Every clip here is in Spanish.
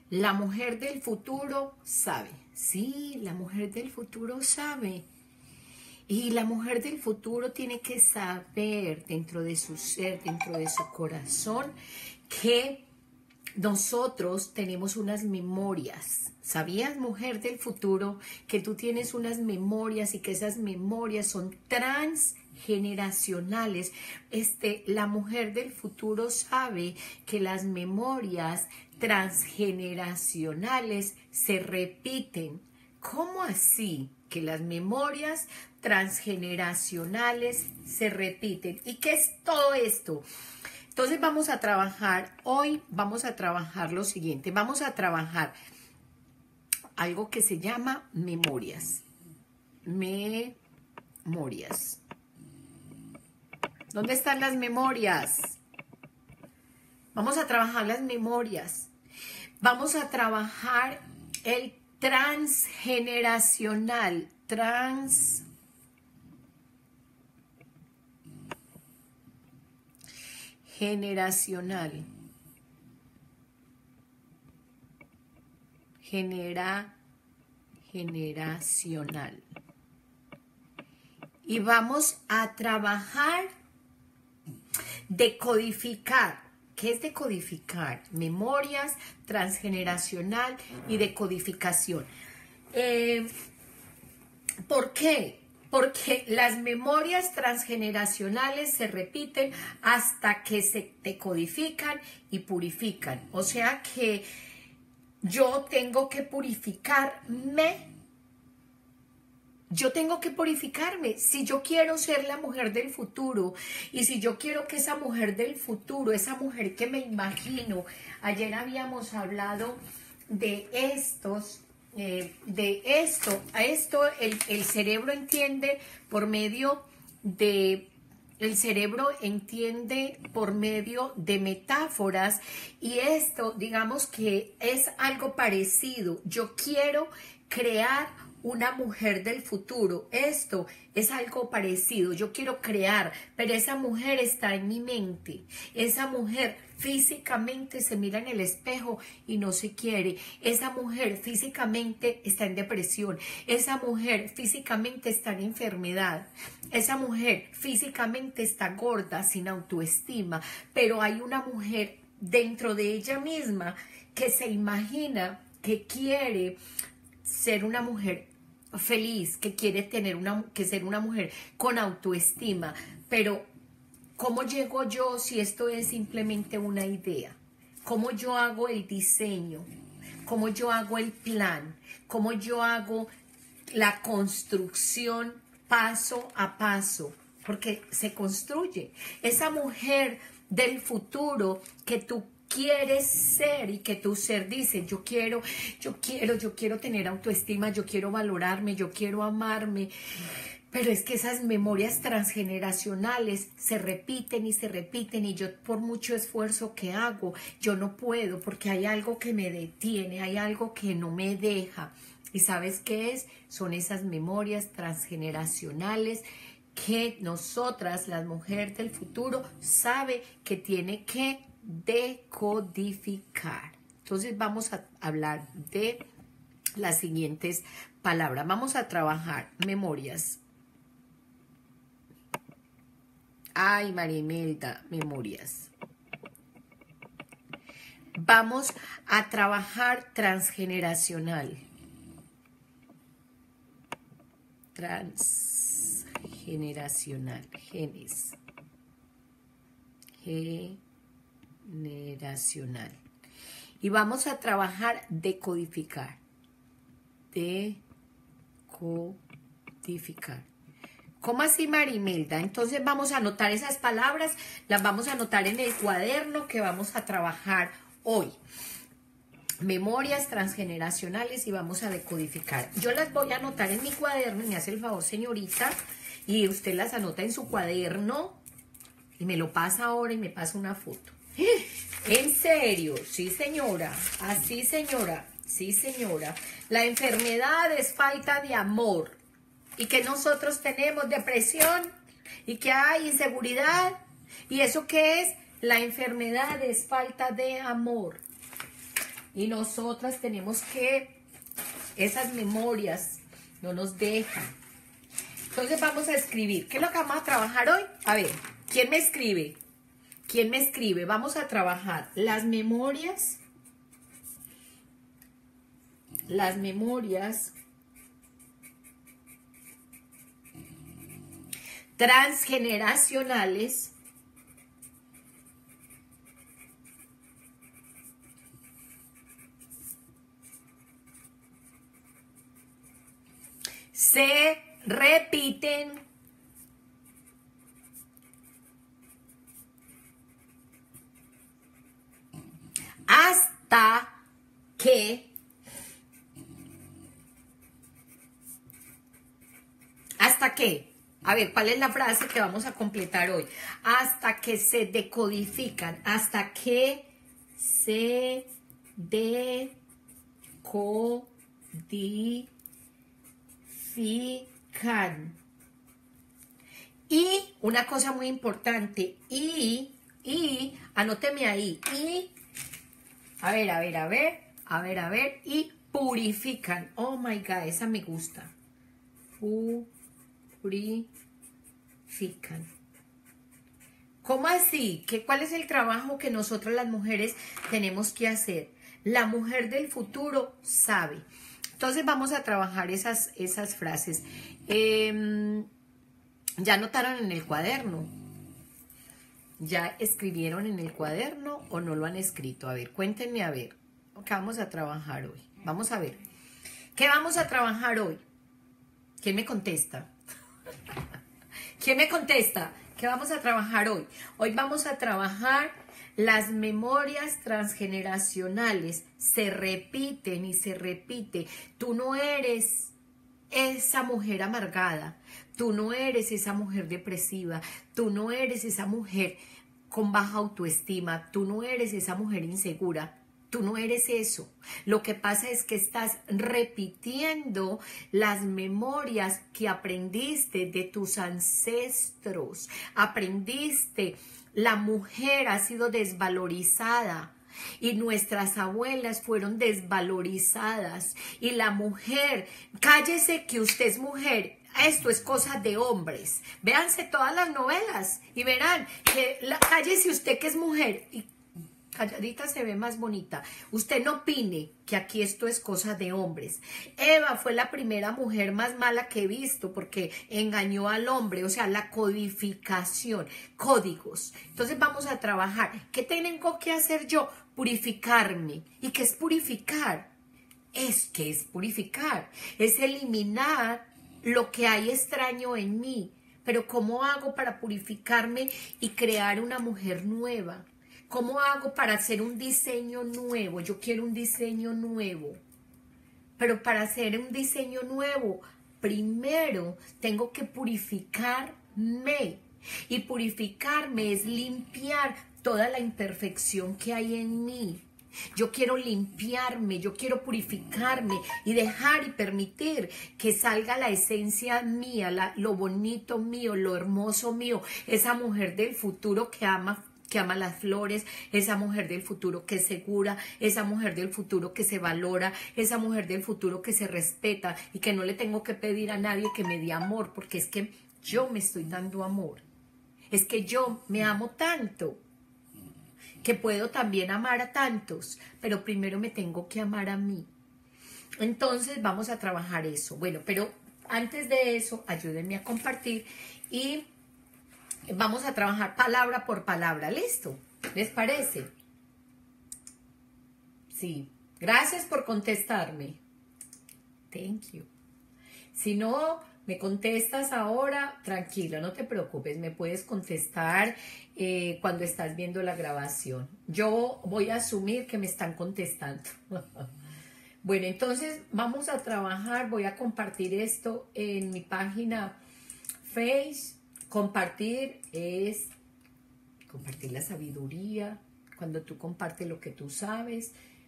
La mujer del futuro sabe. Sí, la mujer del futuro sabe. Y la mujer del futuro tiene que saber dentro de su ser, dentro de su corazón, que nosotros tenemos unas memorias. ¿Sabías, mujer del futuro, que tú tienes unas memorias y que esas memorias son transgeneracionales? La mujer del futuro sabe que las memorias transgeneracionales se repiten. ¿Cómo así? Que las memorias transgeneracionales se repiten. ¿Y qué es todo esto? Entonces vamos a trabajar, hoy vamos a trabajar lo siguiente, vamos a trabajar algo que se llama memorias. Memorias. ¿Dónde están las memorias? Vamos a trabajar las memorias. Vamos a trabajar el transgeneracional. Generacional. Generacional. Y vamos a trabajar decodificar. ¿Qué es decodificar? Memorias, transgeneracional y decodificación. ¿Por qué? Porque las memorias transgeneracionales se repiten hasta que se decodifican y purifican. O sea que yo tengo que purificarme. Yo tengo que purificarme. Si yo quiero ser la mujer del futuro y si yo quiero que esa mujer del futuro, esa mujer que me imagino, ayer habíamos hablado de estos. El cerebro entiende por medio de metáforas y esto digamos que es algo parecido. Yo quiero crear una mujer del futuro. Esto es algo parecido. Yo quiero crear, pero esa mujer está en mi mente. Esa mujer físicamente se mira en el espejo y no se quiere. Esa mujer físicamente está en depresión. Esa mujer físicamente está en enfermedad. Esa mujer físicamente está gorda, sin autoestima. Pero hay una mujer dentro de ella misma que se imagina que quiere ser una mujer feliz, que quiere ser una mujer con autoestima. Pero ¿cómo llego yo si esto es simplemente una idea? ¿Cómo yo hago el diseño? ¿Cómo yo hago el plan? ¿Cómo yo hago la construcción paso a paso? Porque se construye. Esa mujer del futuro que tú quieres ser y que tu ser dice, yo quiero tener autoestima, yo quiero valorarme, yo quiero amarme. Pero es que esas memorias transgeneracionales se repiten y yo por mucho esfuerzo que hago, yo no puedo porque hay algo que me detiene, hay algo que no me deja. ¿Y sabes qué es? Son esas memorias transgeneracionales que nosotras, las mujeres del futuro, sabe que tiene que decodificar. Entonces vamos a hablar de las siguientes palabras. Vamos a trabajar memorias. Ay, Marimelda, memorias. Vamos a trabajar transgeneracional. Transgeneracional. Genes. Generacional. Y vamos a trabajar decodificar. Decodificar. ¿Cómo así, Marimelda? Entonces vamos a anotar esas palabras, las vamos a anotar en el cuaderno que vamos a trabajar hoy. Memorias transgeneracionales y vamos a decodificar. Yo las voy a anotar en mi cuaderno, me hace el favor, señorita, y usted las anota en su cuaderno y me lo pasa ahora y me pasa una foto. ¿En serio? Sí, señora. Así, señora. Sí, señora. La enfermedad es falta de amor. Y que nosotros tenemos depresión. Y que hay inseguridad. ¿Y eso qué es? La enfermedad es falta de amor. Y nosotras tenemos que, esas memorias no nos dejan. Entonces vamos a escribir. ¿Qué es lo que vamos a trabajar hoy? A ver, ¿quién me escribe? ¿Quién me escribe? Vamos a trabajar las memorias. Las memorias transgeneracionales se repiten hasta que a ver, ¿cuál es la frase que vamos a completar hoy? Hasta que se decodifican, hasta que se decodifican. Y una cosa muy importante, anóteme ahí, a ver, y purifican. Oh my God, esa me gusta. Purifican. ¿Cómo así? ¿Cuál es el trabajo que nosotras las mujeres tenemos que hacer? La mujer del futuro sabe. Entonces vamos a trabajar esas frases. ¿Ya anotaron en el cuaderno? ¿Ya escribieron en el cuaderno o no lo han escrito? A ver, cuéntenme a ver. ¿Qué vamos a trabajar hoy? Vamos a ver. ¿Qué vamos a trabajar hoy? ¿Quién me contesta? ¿Quién me contesta? ¿Qué vamos a trabajar hoy? Hoy vamos a trabajar las memorias transgeneracionales. Se repiten y se repite. Tú no eres esa mujer amargada. Tú no eres esa mujer depresiva. Tú no eres esa mujer con baja autoestima. Tú no eres esa mujer insegura. Tú no eres eso. Lo que pasa es que estás repitiendo las memorias que aprendiste de tus ancestros. Aprendiste, la mujer ha sido desvalorizada y nuestras abuelas fueron desvalorizadas. Y la mujer, cállese que usted es mujer. Esto es cosa de hombres. Véanse todas las novelas y verán que cállese usted que es mujer y calladita se ve más bonita. Usted no opine que aquí esto es cosa de hombres. Eva fue la primera mujer más mala que he visto porque engañó al hombre, o sea, la codificación, códigos. Entonces vamos a trabajar. ¿Qué tengo que hacer yo? Purificarme. ¿Y qué es purificar? ¿Qué es purificar? Es eliminar lo que hay extraño en mí. Pero ¿cómo hago para purificarme y crear una mujer nueva? ¿Cómo hago para hacer un diseño nuevo? Yo quiero un diseño nuevo. Pero para hacer un diseño nuevo, primero tengo que purificarme. Y purificarme es limpiar toda la imperfección que hay en mí. Yo quiero limpiarme, yo quiero purificarme y dejar y permitir que salga la esencia mía, lo bonito mío, lo hermoso mío, esa mujer del futuro que ama las flores, esa mujer del futuro que es segura, esa mujer del futuro que se valora, esa mujer del futuro que se respeta y que no le tengo que pedir a nadie que me dé amor, porque es que yo me estoy dando amor. Es que yo me amo tanto que puedo también amar a tantos, pero primero me tengo que amar a mí. Entonces vamos a trabajar eso. Bueno, pero antes de eso, ayúdenme a compartir y vamos a trabajar palabra por palabra. ¿Listo? ¿Les parece? Sí. Gracias por contestarme. Thank you. Si no me contestas ahora, tranquila, no te preocupes. Me puedes contestar cuando estás viendo la grabación. Yo voy a asumir que me están contestando. Bueno, entonces vamos a trabajar. Voy a compartir esto en mi página Face. Compartir es compartir la sabiduría. Cuando tú compartes lo que tú sabes,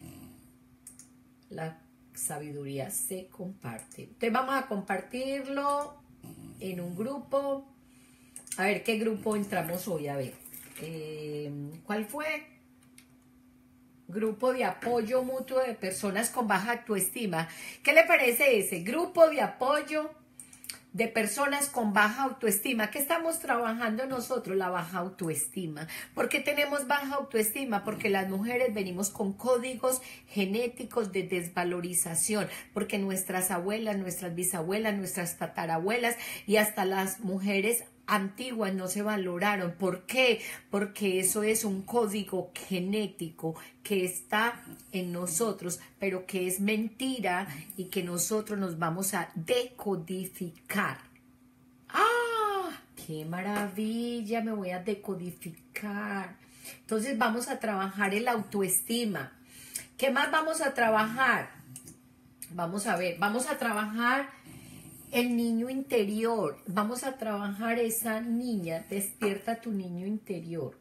la sabiduría se comparte. Entonces vamos a compartirlo en un grupo. A ver, ¿qué grupo entramos hoy? A ver, ¿cuál fue? Grupo de apoyo mutuo de personas con baja autoestima. ¿Qué le parece ese? Grupo de apoyo de personas con baja autoestima. ¿Qué estamos trabajando nosotros? La baja autoestima. ¿Por qué tenemos baja autoestima? Porque las mujeres venimos con códigos genéticos de desvalorización, porque nuestras abuelas, nuestras bisabuelas, nuestras tatarabuelas y hasta las mujeres antiguas no se valoraron. ¿Por qué? Porque eso es un código genético que está en nosotros, pero que es mentira y que nosotros nos vamos a decodificar. ¡Ah! ¡Qué maravilla! Me voy a decodificar. Entonces vamos a trabajar el autoestima. ¿Qué más vamos a trabajar? Vamos a ver, vamos a trabajar el niño interior. Vamos a trabajar esa niña. Despierta tu niño interior.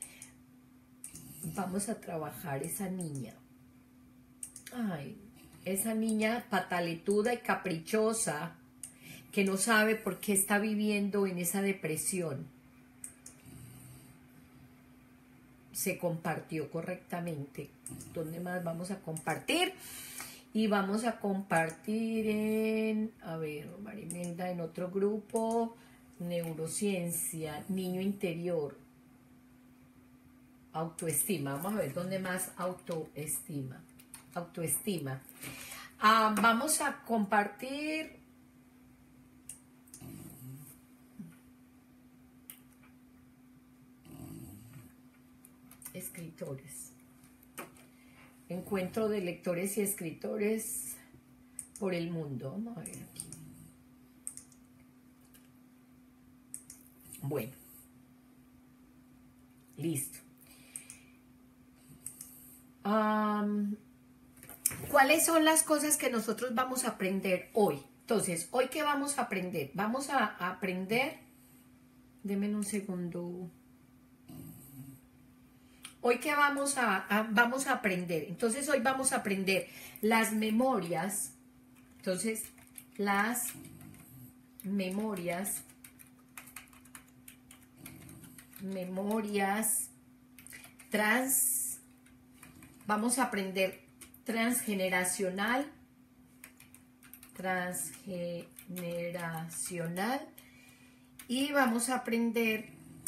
Vamos a trabajar esa niña. Ay, esa niña pataletuda y caprichosa que no sabe por qué está viviendo en esa depresión. Se compartió correctamente. ¿Dónde más vamos a compartir? Y vamos a compartir en, a ver, Marimelda, en otro grupo, neurociencia, niño interior, autoestima. Vamos a ver dónde más autoestima. Autoestima. Vamos a compartir escritores. Encuentro de lectores y escritores por el mundo. Vamos a ver aquí. Bueno. Listo. ¿Cuáles son las cosas que nosotros vamos a aprender hoy? Entonces, ¿hoy qué vamos a aprender? Vamos a aprender... Denme un segundo... Hoy que vamos a aprender. Entonces hoy vamos a aprender las memorias. Entonces las memorias vamos a aprender transgeneracional y vamos a aprender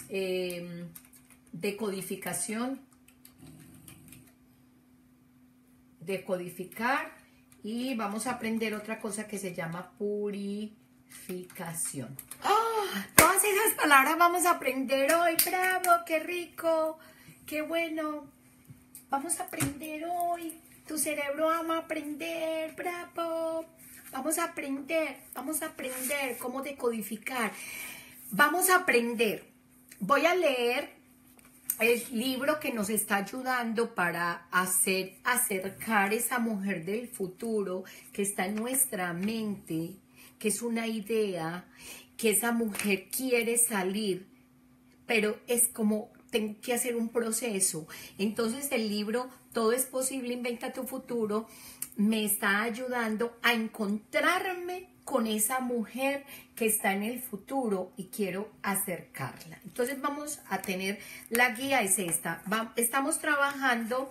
decodificar y vamos a aprender otra cosa que se llama purificación. ¡Oh! Todas esas palabras vamos a aprender hoy. ¡Bravo! ¡Qué rico! ¡Qué bueno! Vamos a aprender hoy. Tu cerebro ama aprender. ¡Bravo! Vamos a aprender cómo decodificar. Vamos a aprender. Voy a leer el libro que nos está ayudando para acercar esa mujer del futuro que está en nuestra mente, que es una idea, que esa mujer quiere salir, pero es como tengo que hacer un proceso. Entonces el libro Todo es posible, inventa tu futuro me está ayudando a encontrarme con esa mujer que está en el futuro y quiero acercarla. Entonces vamos a tener, la guía es esta. Estamos trabajando,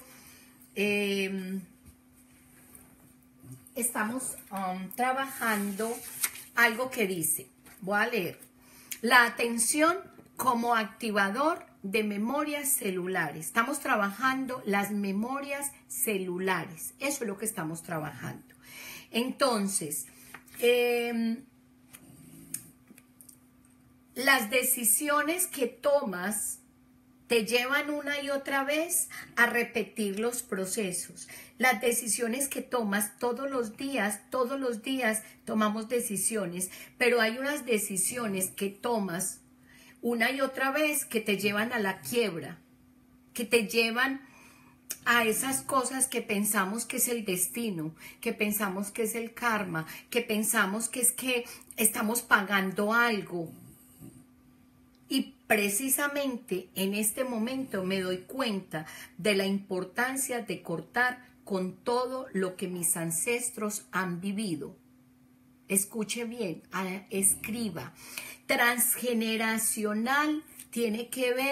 trabajando algo que dice, voy a leer, la atención como activador de memorias celulares. Estamos trabajando las memorias celulares. Eso es lo que estamos trabajando. Entonces, las decisiones que tomas te llevan una y otra vez a repetir los procesos. Las decisiones que tomas todos los días tomamos decisiones, pero hay unas decisiones que tomas una y otra vez que te llevan a la quiebra, que te llevan a esas cosas que pensamos que es el destino, que pensamos que es el karma, que pensamos que es que estamos pagando algo. Y precisamente en este momento me doy cuenta de la importancia de cortar con todo lo que mis ancestros han vivido. Escuche bien, escriba. Transgeneracional tiene que ver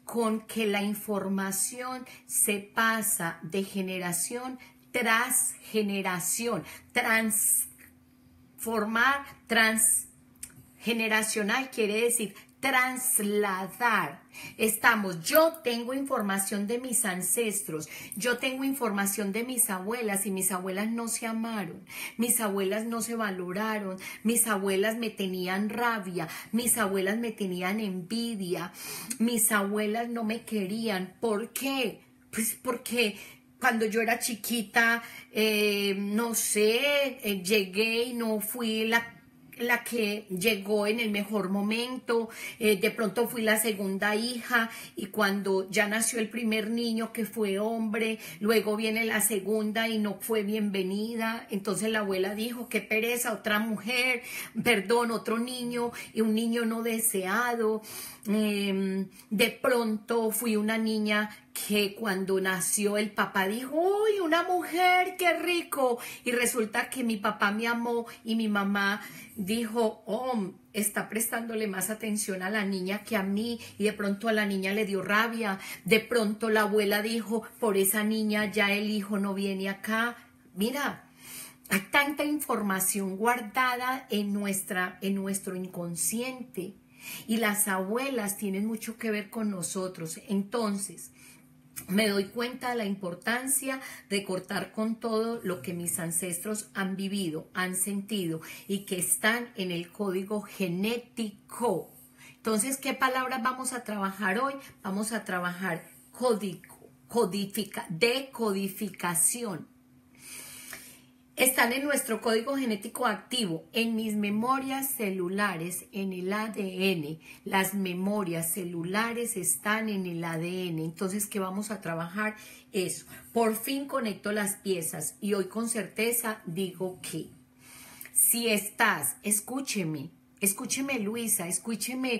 con que la información se pasa de generación tras generación, transformar, transgeneracional quiere decir trasladar. Yo tengo información de mis ancestros, yo tengo información de mis abuelas y mis abuelas no se amaron, mis abuelas no se valoraron, mis abuelas me tenían rabia, mis abuelas me tenían envidia, mis abuelas no me querían. ¿Por qué? Pues porque cuando yo era chiquita, no sé, llegué y no fui la que llegó en el mejor momento, de pronto fui la segunda hija y cuando ya nació el primer niño que fue hombre, luego viene la segunda y no fue bienvenida, entonces la abuela dijo, qué pereza, otra mujer, perdón, otro niño y un niño no deseado. De pronto fui una niña que cuando nació el papá dijo, uy, una mujer, qué rico, y resulta que mi papá me amó y mi mamá dijo, oh, está prestándole más atención a la niña que a mí, y de pronto a la niña le dio rabia, de pronto la abuela dijo, por esa niña ya el hijo no viene acá. Mira, hay tanta información guardada en nuestro inconsciente. Y las abuelas tienen mucho que ver con nosotros. Entonces, me doy cuenta de la importancia de cortar con todo lo que mis ancestros han vivido, han sentido y que están en el código genético. Entonces, ¿qué palabras vamos a trabajar hoy? Vamos a trabajar decodificación. Están en nuestro código genético activo, en mis memorias celulares, en el ADN. Las memorias celulares están en el ADN. Entonces, ¿qué vamos a trabajar? Eso. Por fin conecto las piezas y hoy con certeza digo que si estás, escúcheme Luisa, escúcheme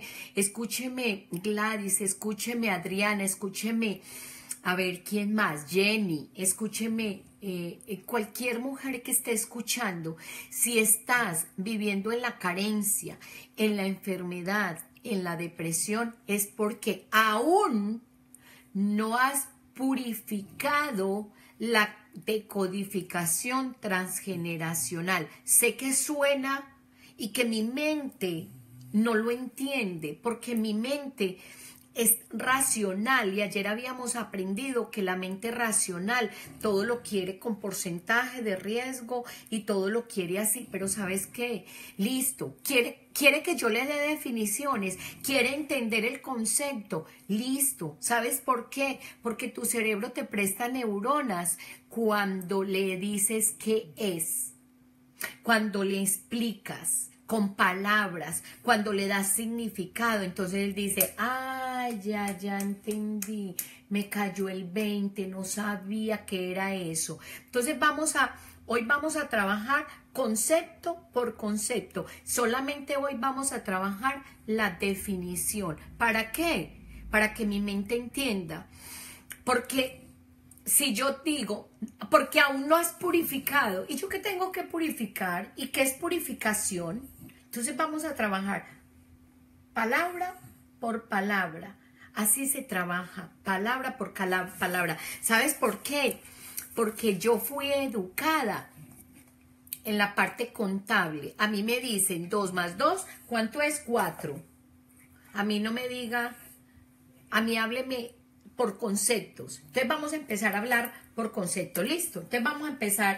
Gladys, escúcheme Adriana, escúcheme, a ver, ¿quién más? Jenny, escúcheme. Cualquier mujer que esté escuchando, si estás viviendo en la carencia, en la enfermedad, en la depresión, es porque aún no has purificado la decodificación transgeneracional. Sé que suena y que mi mente no lo entiende, porque mi mente es racional y ayer habíamos aprendido que la mente racional todo lo quiere con porcentaje de riesgo y todo lo quiere así, pero ¿sabes qué? Listo, quiere que yo le dé definiciones, quiere entender el concepto, listo. ¿Sabes por qué? Porque tu cerebro te presta neuronas cuando le dices qué es, cuando le explicas con palabras, cuando le das significado, entonces él dice, ya entendí, me cayó el 20, no sabía que era eso. Entonces hoy vamos a trabajar concepto por concepto, solamente hoy vamos a trabajar la definición. ¿Para qué? Para que mi mente entienda, porque si yo digo, porque aún no has purificado, ¿y yo qué tengo que purificar? ¿Y qué es purificación? Entonces vamos a trabajar palabra por palabra. Así se trabaja, palabra por palabra. ¿Sabes por qué? Porque yo fui educada en la parte contable. A mí me dicen 2 más 2, ¿cuánto es? 4. A mí no me diga, a mí hábleme por conceptos. Entonces vamos a empezar a hablar por concepto. Listo. Entonces vamos a empezar.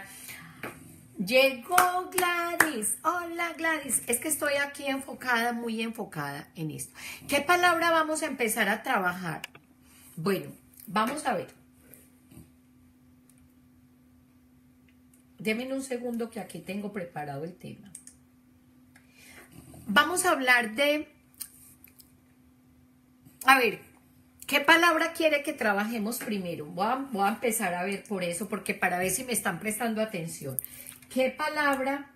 Llegó Gladys. Hola Gladys. Es que estoy aquí enfocada, muy enfocada en esto. ¿Qué palabra vamos a empezar a trabajar? Bueno, vamos a ver. Denme un segundo que aquí tengo preparado el tema. Vamos a hablar de... A ver, ¿qué palabra quiere que trabajemos primero? Voy a empezar a ver por eso, porque para ver si me están prestando atención. ¿Qué palabra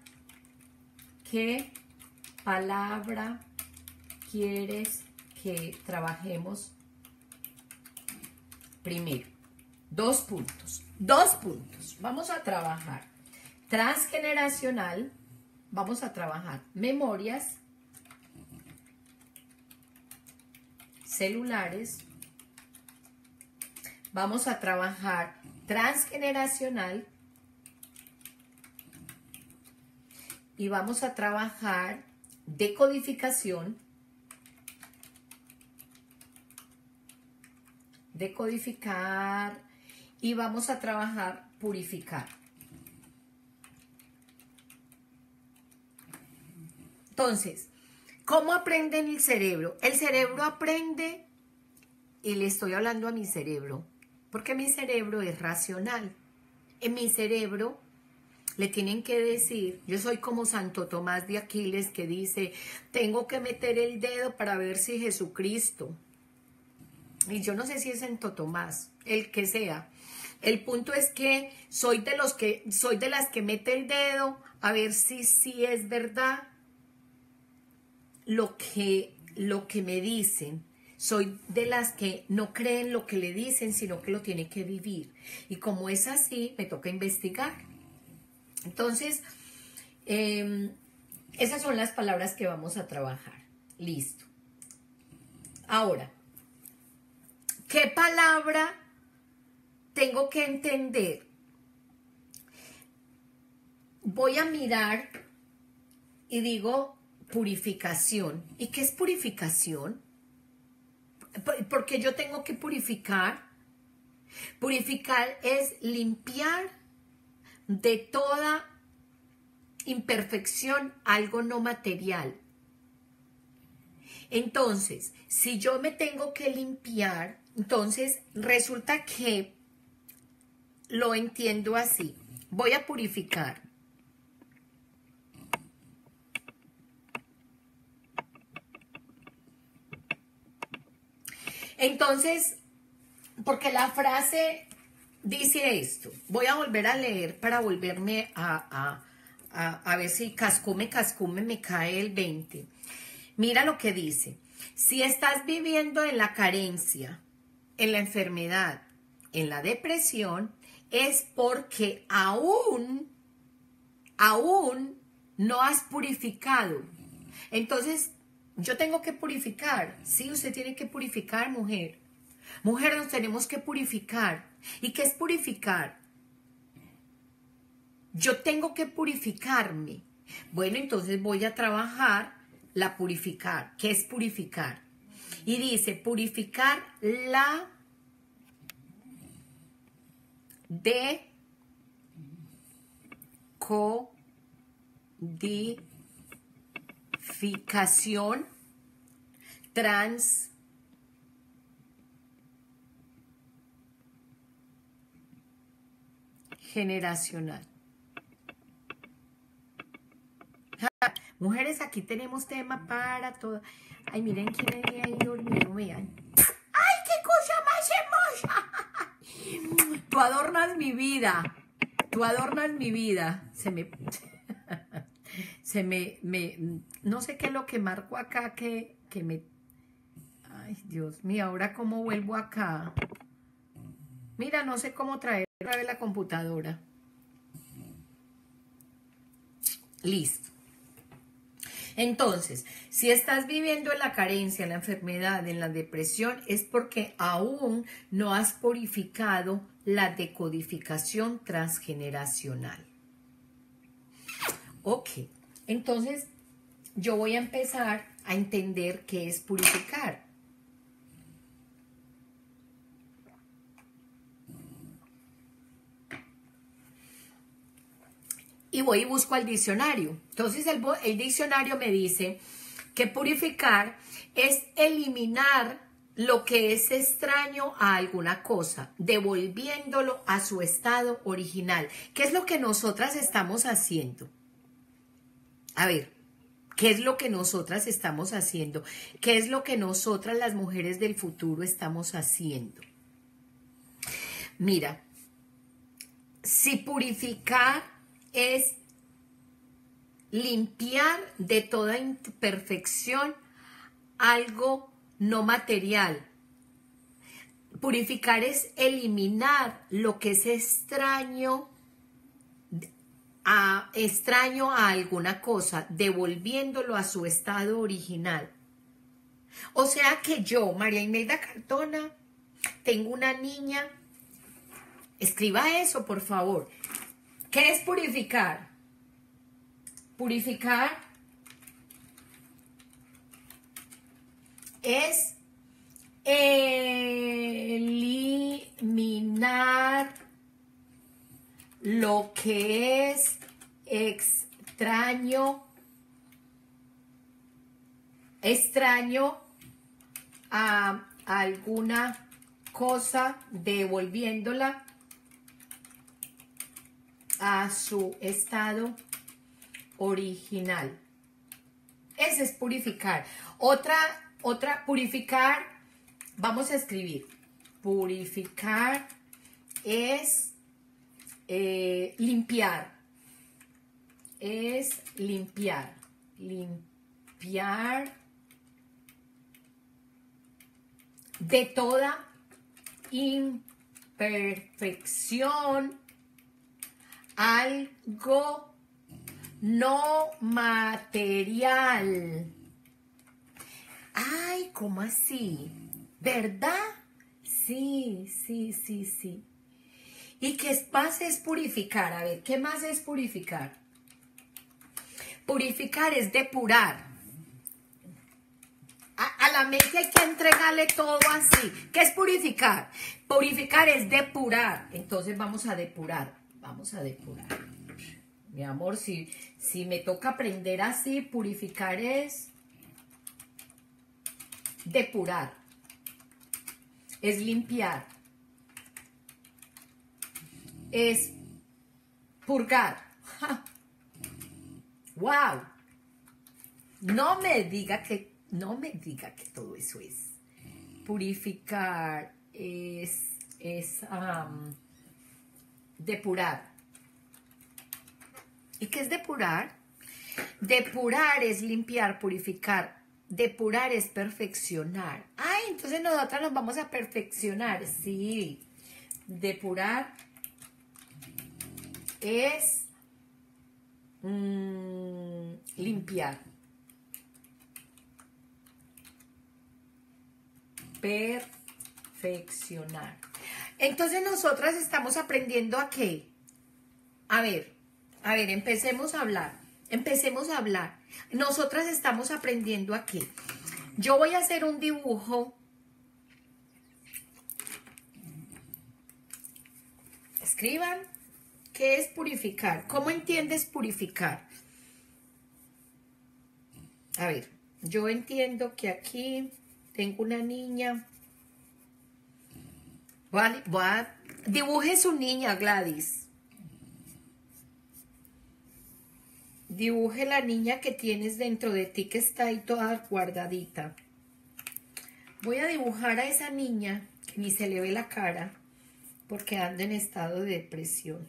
quieres que trabajemos primero? 2 puntos. Vamos a trabajar transgeneracional, vamos a trabajar memorias celulares vamos a trabajar transgeneracional y vamos a trabajar decodificación, decodificar y vamos a trabajar purificar. Entonces, ¿cómo aprende el cerebro? El cerebro aprende, y le estoy hablando a mi cerebro, porque mi cerebro es racional. En mi cerebro le tienen que decir, yo soy como Santo Tomás de Aquiles que dice, tengo que meter el dedo para ver si Jesucristo, y yo no sé si es Santo Tomás, el que sea. El punto es que soy de las que mete el dedo a ver si es verdad lo que me dicen. Soy de las que no creen lo que le dicen, sino que lo tiene que vivir. Y como es así, me toca investigar. Entonces, esas son las palabras que vamos a trabajar. Listo. Ahora, ¿qué palabra tengo que entender? Voy a mirar y digo purificación. ¿Y qué es purificación? Porque yo tengo que purificar. Purificar es limpiar de toda imperfección algo no material. Entonces, si yo me tengo que limpiar, entonces resulta que lo entiendo así. Voy a purificar. Entonces, porque la frase dice esto, voy a volver a leer para volverme a ver si cascume me cae el 20. Mira lo que dice. Si estás viviendo en la carencia, en la enfermedad, en la depresión, es porque aún no has purificado. Entonces, yo tengo que purificar. Sí, usted tiene que purificar, mujer. Mujer, nos tenemos que purificar. ¿Y qué es purificar? Yo tengo que purificarme. Bueno, entonces voy a trabajar la purificar. ¿Qué es purificar? Y dice, purificar la decodificación transgeneracional. Mujeres, aquí tenemos tema para todo. Ay, miren quién hay ahí dormido, vean. ¡Ay, qué cosa más hermosa! Tú adornas mi vida. Tú adornas mi vida. No sé qué es lo que marco acá que me... Ay, Dios mío, ahora cómo vuelvo acá. Mira, no sé cómo traer otra vez la computadora. Listo. Entonces, si estás viviendo en la carencia, en la enfermedad, en la depresión, es porque aún no has purificado la decodificación transgeneracional. Ok, entonces yo voy a empezar a entender qué es purificar. Y voy y busco al diccionario. Entonces el diccionario me dice que purificar es eliminar lo que es extraño a alguna cosa, devolviéndolo a su estado original. ¿Qué es lo que nosotras estamos haciendo? A ver, ¿qué es lo que nosotras estamos haciendo? ¿Qué es lo que nosotras las mujeres del futuro estamos haciendo? Mira, si purificar es limpiar de toda imperfección algo no material. Purificar es eliminar lo que es extraño a alguna cosa, devolviéndolo a su estado original. O sea que yo, María Imelda Cardona, tengo una niña Escriba eso, por favor. ¿Qué es purificar? Purificar es eliminar lo que es extraño a alguna cosa, devolviéndola a su estado original. Ese es purificar. Otra, purificar, vamos a escribir. Purificar es limpiar. Es limpiar. Limpiar de toda imperfección algo no material. Ay, ¿cómo así? ¿Verdad? Sí. ¿Y qué más es purificar? A ver, ¿qué más es purificar? Purificar es depurar. A la mente hay que entregarle todo así. ¿Qué es purificar? Purificar es depurar. Entonces vamos a depurar. Vamos a depurar. Mi amor, si me toca aprender así, purificar es depurar. Es limpiar. Es purgar. ¡Wow! No me diga que todo eso es. Purificar es depurar. ¿Y qué es depurar? Depurar es limpiar, purificar. Depurar es perfeccionar. Ay, entonces nosotras nos vamos a perfeccionar. Sí. Depurar es limpiar. Perfeccionar. Entonces nosotras estamos aprendiendo a qué. A ver, empecemos a hablar. Nosotras estamos aprendiendo a qué. Yo voy a hacer un dibujo. Escriban. ¿Qué es purificar? ¿Cómo entiendes purificar? A ver, yo entiendo que aquí tengo una niña. Dibuje su niña, Gladys. Dibuje la niña que tienes dentro de ti, que está ahí toda guardadita. Voy a dibujar a esa niña que ni se le ve la cara porque anda en estado de depresión.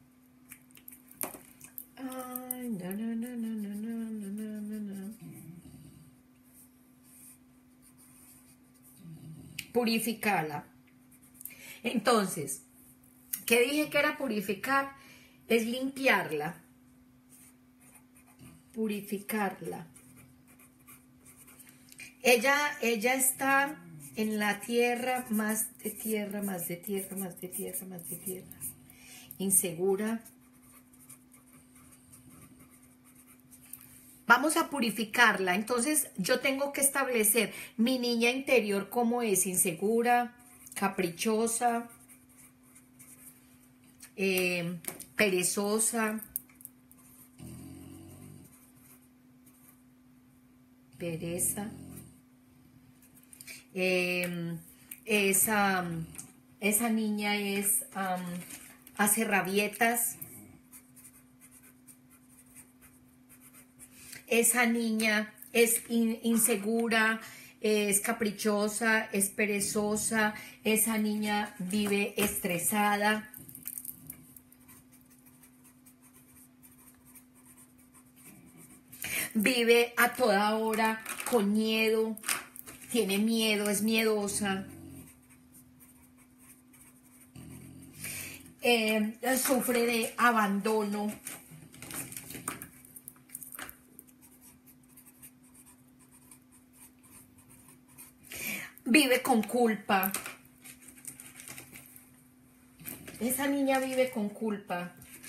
Ay, no. Purificarla. Entonces, ¿qué dije que era purificar? Es limpiarla. Purificarla. Ella está en la tierra, más de tierra. Insegura. Vamos a purificarla. Entonces yo tengo que establecer mi niña interior cómo es: insegura, caprichosa, perezosa, pereza. Esa niña hace rabietas. Esa niña es insegura, es caprichosa, es perezosa. Esa niña vive estresada. Vive a toda hora con miedo. Tiene miedo, es miedosa. Sufre de abandono. Vive con culpa. Esa niña vive con culpa.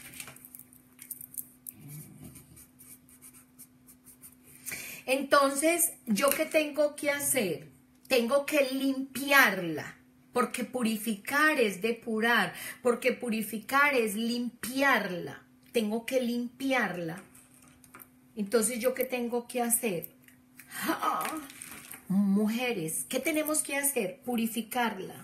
Entonces, ¿yo qué tengo que hacer? Tengo que limpiarla, porque purificar es depurar, porque purificar es limpiarla. Tengo que limpiarla. Entonces, ¿yo qué tengo que hacer? Mujeres, ¿qué tenemos que hacer? Purificarla.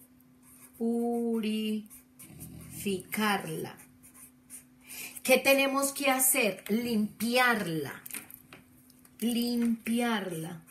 Purificarla. ¿Qué tenemos que hacer? Limpiarla. Limpiarla.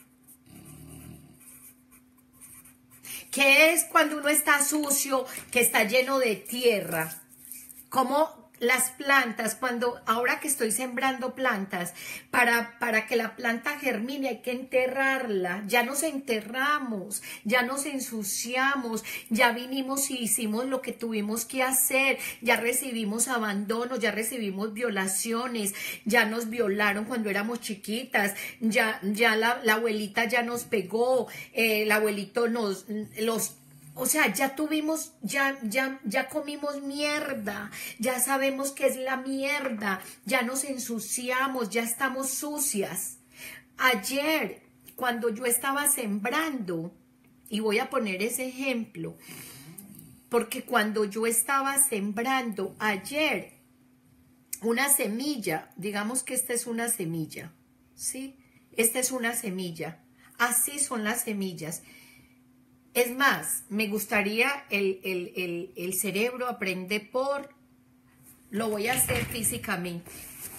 ¿Qué es cuando uno está sucio, que está lleno de tierra? Como las plantas, ahora que estoy sembrando plantas, para que la planta germine hay que enterrarla. Ya nos enterramos, ya nos ensuciamos, ya vinimos y hicimos lo que tuvimos que hacer, ya recibimos abandono, ya recibimos violaciones, ya nos violaron cuando éramos chiquitas, ya la abuelita ya nos pegó, el abuelito o sea, ya tuvimos, ya comimos mierda, ya sabemos qué es la mierda, ya nos ensuciamos, ya estamos sucias. Ayer, cuando yo estaba sembrando, y voy a poner ese ejemplo, porque cuando yo estaba sembrando ayer, una semilla, digamos que esta es una semilla, ¿sí? Esta es una semilla, así son las semillas. Es más, me gustaría el cerebro aprende lo voy a hacer físicamente.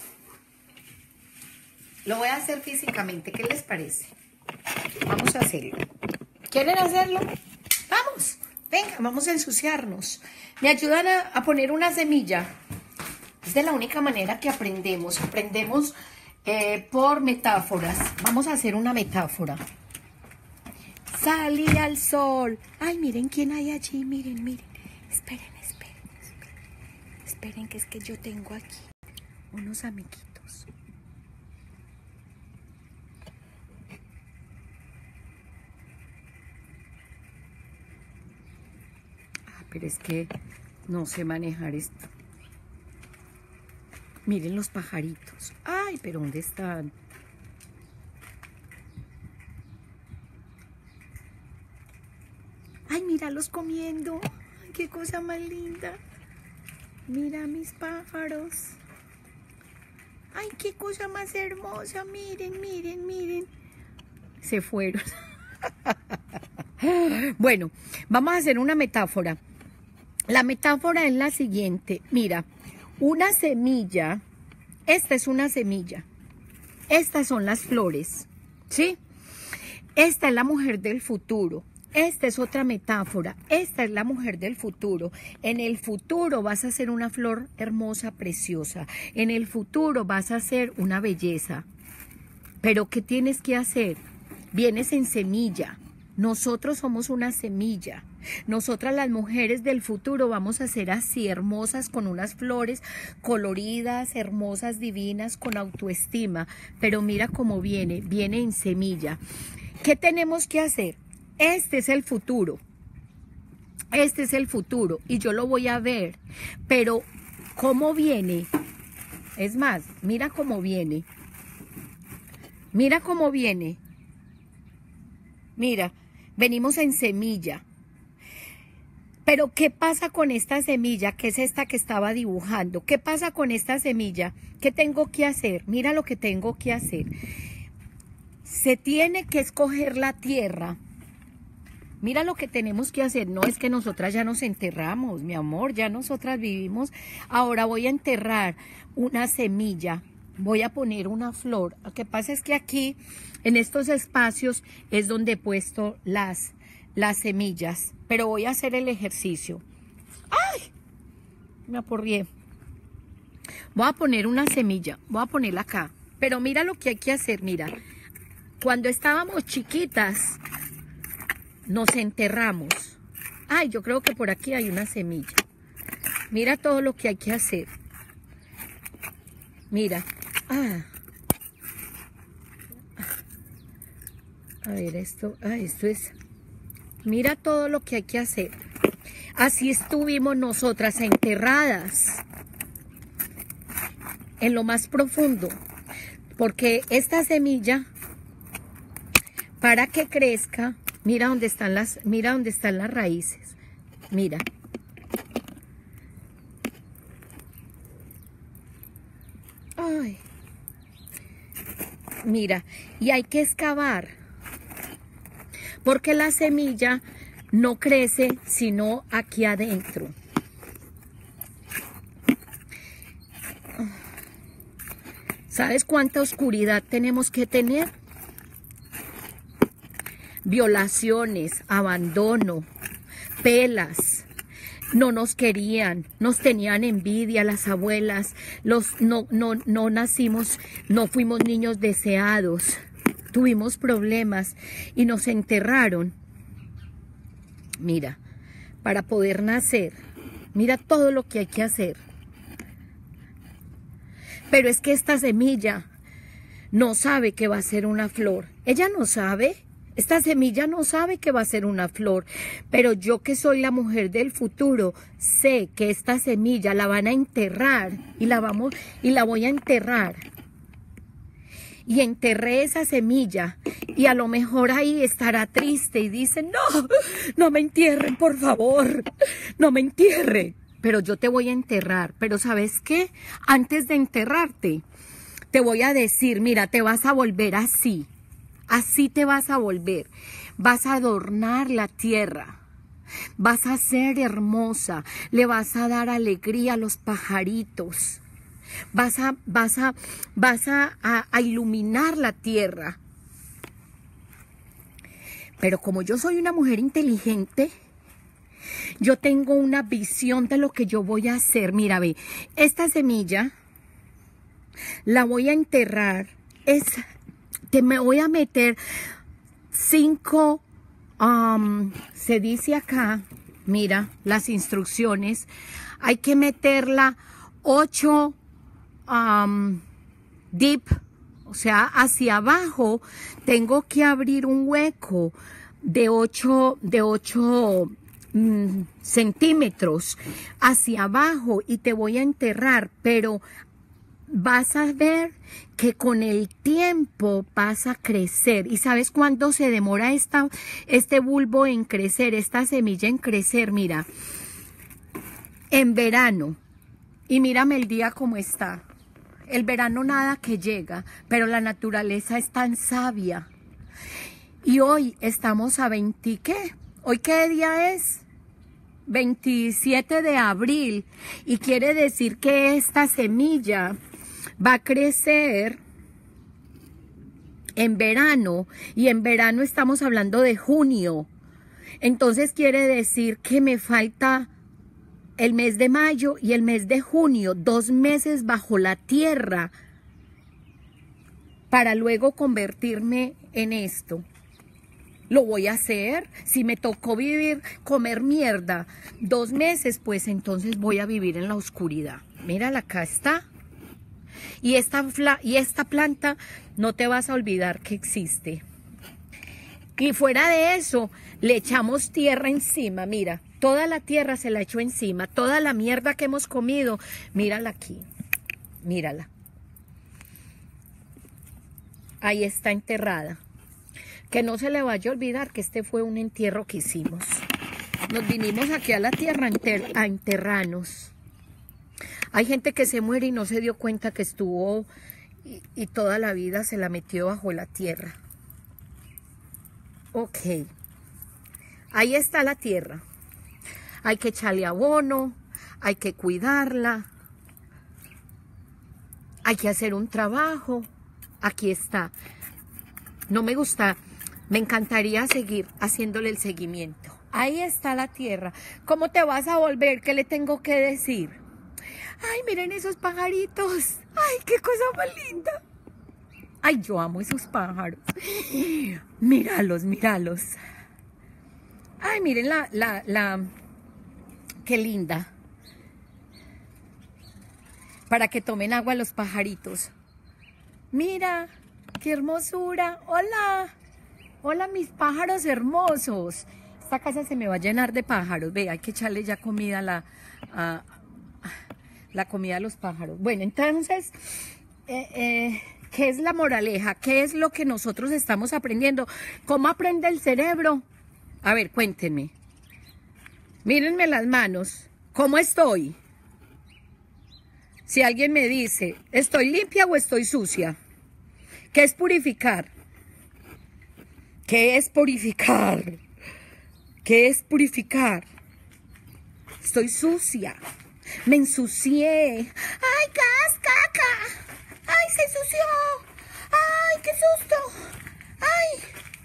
Lo voy a hacer físicamente, ¿qué les parece? Vamos a hacerlo. ¿Quieren hacerlo? Vamos, venga, vamos a ensuciarnos. ¿Me ayudan a poner una semilla? Es de la única manera que aprendemos. Aprendemos por metáforas. Vamos a hacer una metáfora. Salí al sol. Ay, miren quién hay allí, miren. Esperen. Esperen que es que yo tengo aquí unos amiguitos. Pero es que no sé manejar esto. Miren los pajaritos. Ay, pero ¿dónde están? Ay, míralos comiendo. Ay, qué cosa más linda. Mira mis pájaros. Ay, qué cosa más hermosa. Miren. Se fueron. Bueno, vamos a hacer una metáfora. La metáfora es la siguiente. Mira, una semilla. Esta es una semilla. Estas son las flores. ¿Sí? Esta es la mujer del futuro. Esta es otra metáfora. Esta es la mujer del futuro. En el futuro vas a ser una flor hermosa, preciosa. En el futuro vas a ser una belleza. Pero ¿qué tienes que hacer? Vienes en semilla. Nosotros somos una semilla. Nosotras las mujeres del futuro vamos a ser así, hermosas, con unas flores coloridas, hermosas, divinas, con autoestima. Pero mira cómo viene en semilla. ¿Qué tenemos que hacer? Este es el futuro. Este es el futuro y yo lo voy a ver. Pero ¿cómo viene? Es más, mira cómo viene. Mira cómo viene. Mira, venimos en semilla. Pero ¿qué pasa con esta semilla? Que es esta que estaba dibujando. ¿Qué pasa con esta semilla? ¿Qué tengo que hacer? Mira lo que tengo que hacer. Se tiene que escoger la tierra. Mira lo que tenemos que hacer. No es que nosotras ya nos enterramos, mi amor. Ya nosotras vivimos. Ahora voy a enterrar una semilla. Voy a poner una flor. Lo que pasa es que aquí, en estos espacios, es donde he puesto las semillas. Pero voy a hacer el ejercicio. ¡Ay! Me aporrié. Voy a poner una semilla. Voy a ponerla acá. Pero mira lo que hay que hacer. Mira. Cuando estábamos chiquitas, nos enterramos. Ay, yo creo que por aquí hay una semilla. Mira todo lo que hay que hacer. Mira. A ver, esto es... Mira todo lo que hay que hacer. Así estuvimos nosotras enterradas en lo más profundo, porque esta semilla, para que crezca, mira dónde están las raíces, mira. Ay. Mira, y hay que excavar, porque la semilla no crece sino aquí adentro. ¿Sabes cuánta oscuridad tenemos que tener? Violaciones, abandono, pelas. No nos querían, nos tenían envidia las abuelas, no nacimos, no fuimos niños deseados, tuvimos problemas y nos enterraron. Mira, para poder nacer, mira todo lo que hay que hacer. Pero es que esta semilla no sabe que va a ser una flor. Ella no sabe. Esta semilla no sabe que va a ser una flor. Pero yo, que soy la mujer del futuro, sé que esta semilla la van a enterrar y la voy a enterrar. Y enterré esa semilla y a lo mejor ahí estará triste y dice, no, no me entierren, por favor, no me entierren. Pero yo te voy a enterrar. Pero ¿sabes qué? Antes de enterrarte, te voy a decir, mira, te vas a volver así. Así te vas a volver. Vas a adornar la tierra. Vas a ser hermosa. Le vas a dar alegría a los pajaritos. Vas a iluminar la tierra. Pero como yo soy una mujer inteligente, yo tengo una visión de lo que yo voy a hacer. Mira, ve, esta semilla la voy a enterrar. Me voy a meter 5, se dice acá, mira, las instrucciones. Hay que meterla 8 deep, o sea, hacia abajo. Tengo que abrir un hueco de 8 centímetros hacia abajo y te voy a enterrar, pero vas a ver que con el tiempo vas a crecer. ¿Y sabes cuánto se demora este bulbo en crecer, esta semilla en crecer? Mira, en verano. Y mírame el día como está. El verano nada que llega, pero la naturaleza es tan sabia. Y hoy estamos a 20, ¿qué? ¿Hoy qué día es? 27 de abril. Y quiere decir que esta semilla va a crecer en verano. Y en verano estamos hablando de junio. Entonces quiere decir que me falta el mes de mayo y el mes de junio, 2 meses bajo la tierra, para luego convertirme en esto. Lo voy a hacer. Si me tocó comer mierda 2 meses, pues entonces voy a vivir en la oscuridad. Mírala, acá está. Y esta planta no te vas a olvidar que existe. Y fuera de eso, le echamos tierra encima, mira. Toda la tierra se la echó encima. Toda la mierda que hemos comido, mírala aquí. Mírala. Ahí está enterrada. Que no se le vaya a olvidar que este fue un entierro que hicimos. Nos vinimos aquí a la tierra a enterrarnos. Hay gente que se muere y no se dio cuenta que estuvo y toda la vida se la metió bajo la tierra. Ok. Ahí está la tierra. Hay que echarle abono, hay que cuidarla, hay que hacer un trabajo. Aquí está. No me gusta, me encantaría seguir haciéndole el seguimiento. Ahí está la tierra. ¿Cómo te vas a volver? ¿Qué le tengo que decir? Ay, miren esos pajaritos. Ay, qué cosa más linda. Ay, yo amo esos pájaros. Míralos, míralos. Ay, miren qué linda. Para que tomen agua los pajaritos. Mira, qué hermosura. Hola. Hola, mis pájaros hermosos. esta casa se me va a llenar de pájaros. Ve, hay que echarle ya comida a la comida a los pájaros. Bueno, entonces, ¿qué es la moraleja? ¿Qué es lo que nosotros estamos aprendiendo? ¿Cómo aprende el cerebro? A ver, cuéntenme. Mírenme las manos. ¿Cómo estoy? Si alguien me dice, ¿estoy limpia o estoy sucia? ¿Qué es purificar? ¿Qué es purificar? ¿Qué es purificar? Estoy sucia. Me ensucié. ¡Ay, caca! ¡Ay, se ensució! ¡Ay, qué susto! ¡Ay!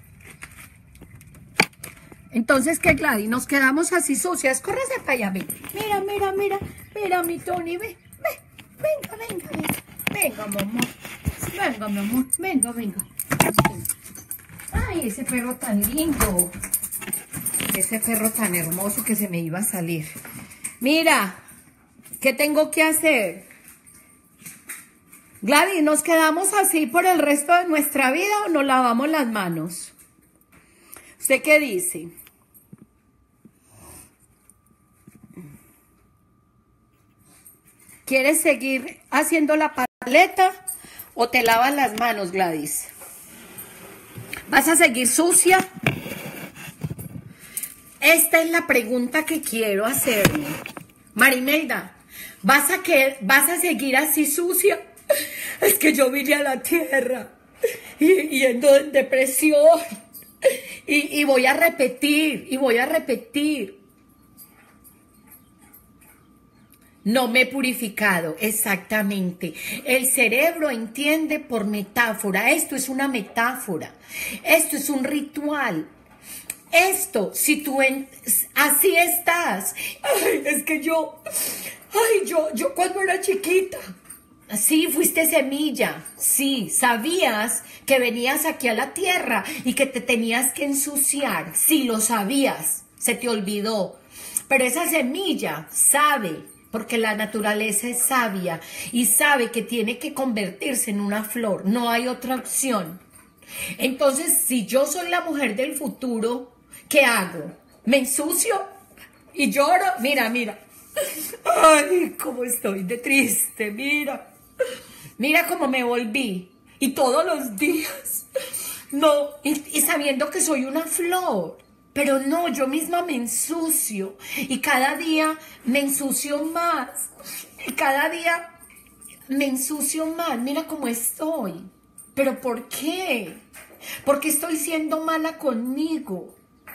Entonces, ¿qué, Gladys? Nos quedamos así sucias. Córrese para allá, ven. Mira, mira, mira. Mira, mi Tony, ve. Venga, venga, venga. Venga, mi amor. Venga, mi amor. Venga, venga. Ay, ese perro tan lindo. Ese perro tan hermoso que se me iba a salir. Mira, ¿qué tengo que hacer? Gladys, ¿nos quedamos así por el resto de nuestra vida o nos lavamos las manos? ¿Usted qué dice? ¿Quieres seguir haciendo la paleta o te lavas las manos, Gladys? ¿Vas a seguir sucia? Esta es la pregunta que quiero hacerme. Marimelda, ¿vas a seguir así sucia? Es que yo vine a la tierra y ando en depresión y voy a repetir, No me he purificado, exactamente. El cerebro entiende por metáfora. Esto es una metáfora. Esto es un ritual. Esto, si tú así estás. Ay, es que yo cuando era chiquita. Sí, fuiste semilla. Sí, sabías que venías aquí a la tierra y que te tenías que ensuciar. Sí, lo sabías. Se te olvidó. Pero esa semilla sabe, porque la naturaleza es sabia y sabe que tiene que convertirse en una flor. No hay otra opción. Entonces, si yo soy la mujer del futuro, ¿qué hago? ¿Me ensucio y lloro? Mira, mira. Ay, cómo estoy de triste, mira. Mira cómo me volví. Y todos los días. No, y sabiendo que soy una flor. Pero no, yo misma me ensucio. Y cada día me ensucio más. Y cada día me ensucio más. Mira cómo estoy. ¿Pero por qué? Porque estoy siendo mala conmigo.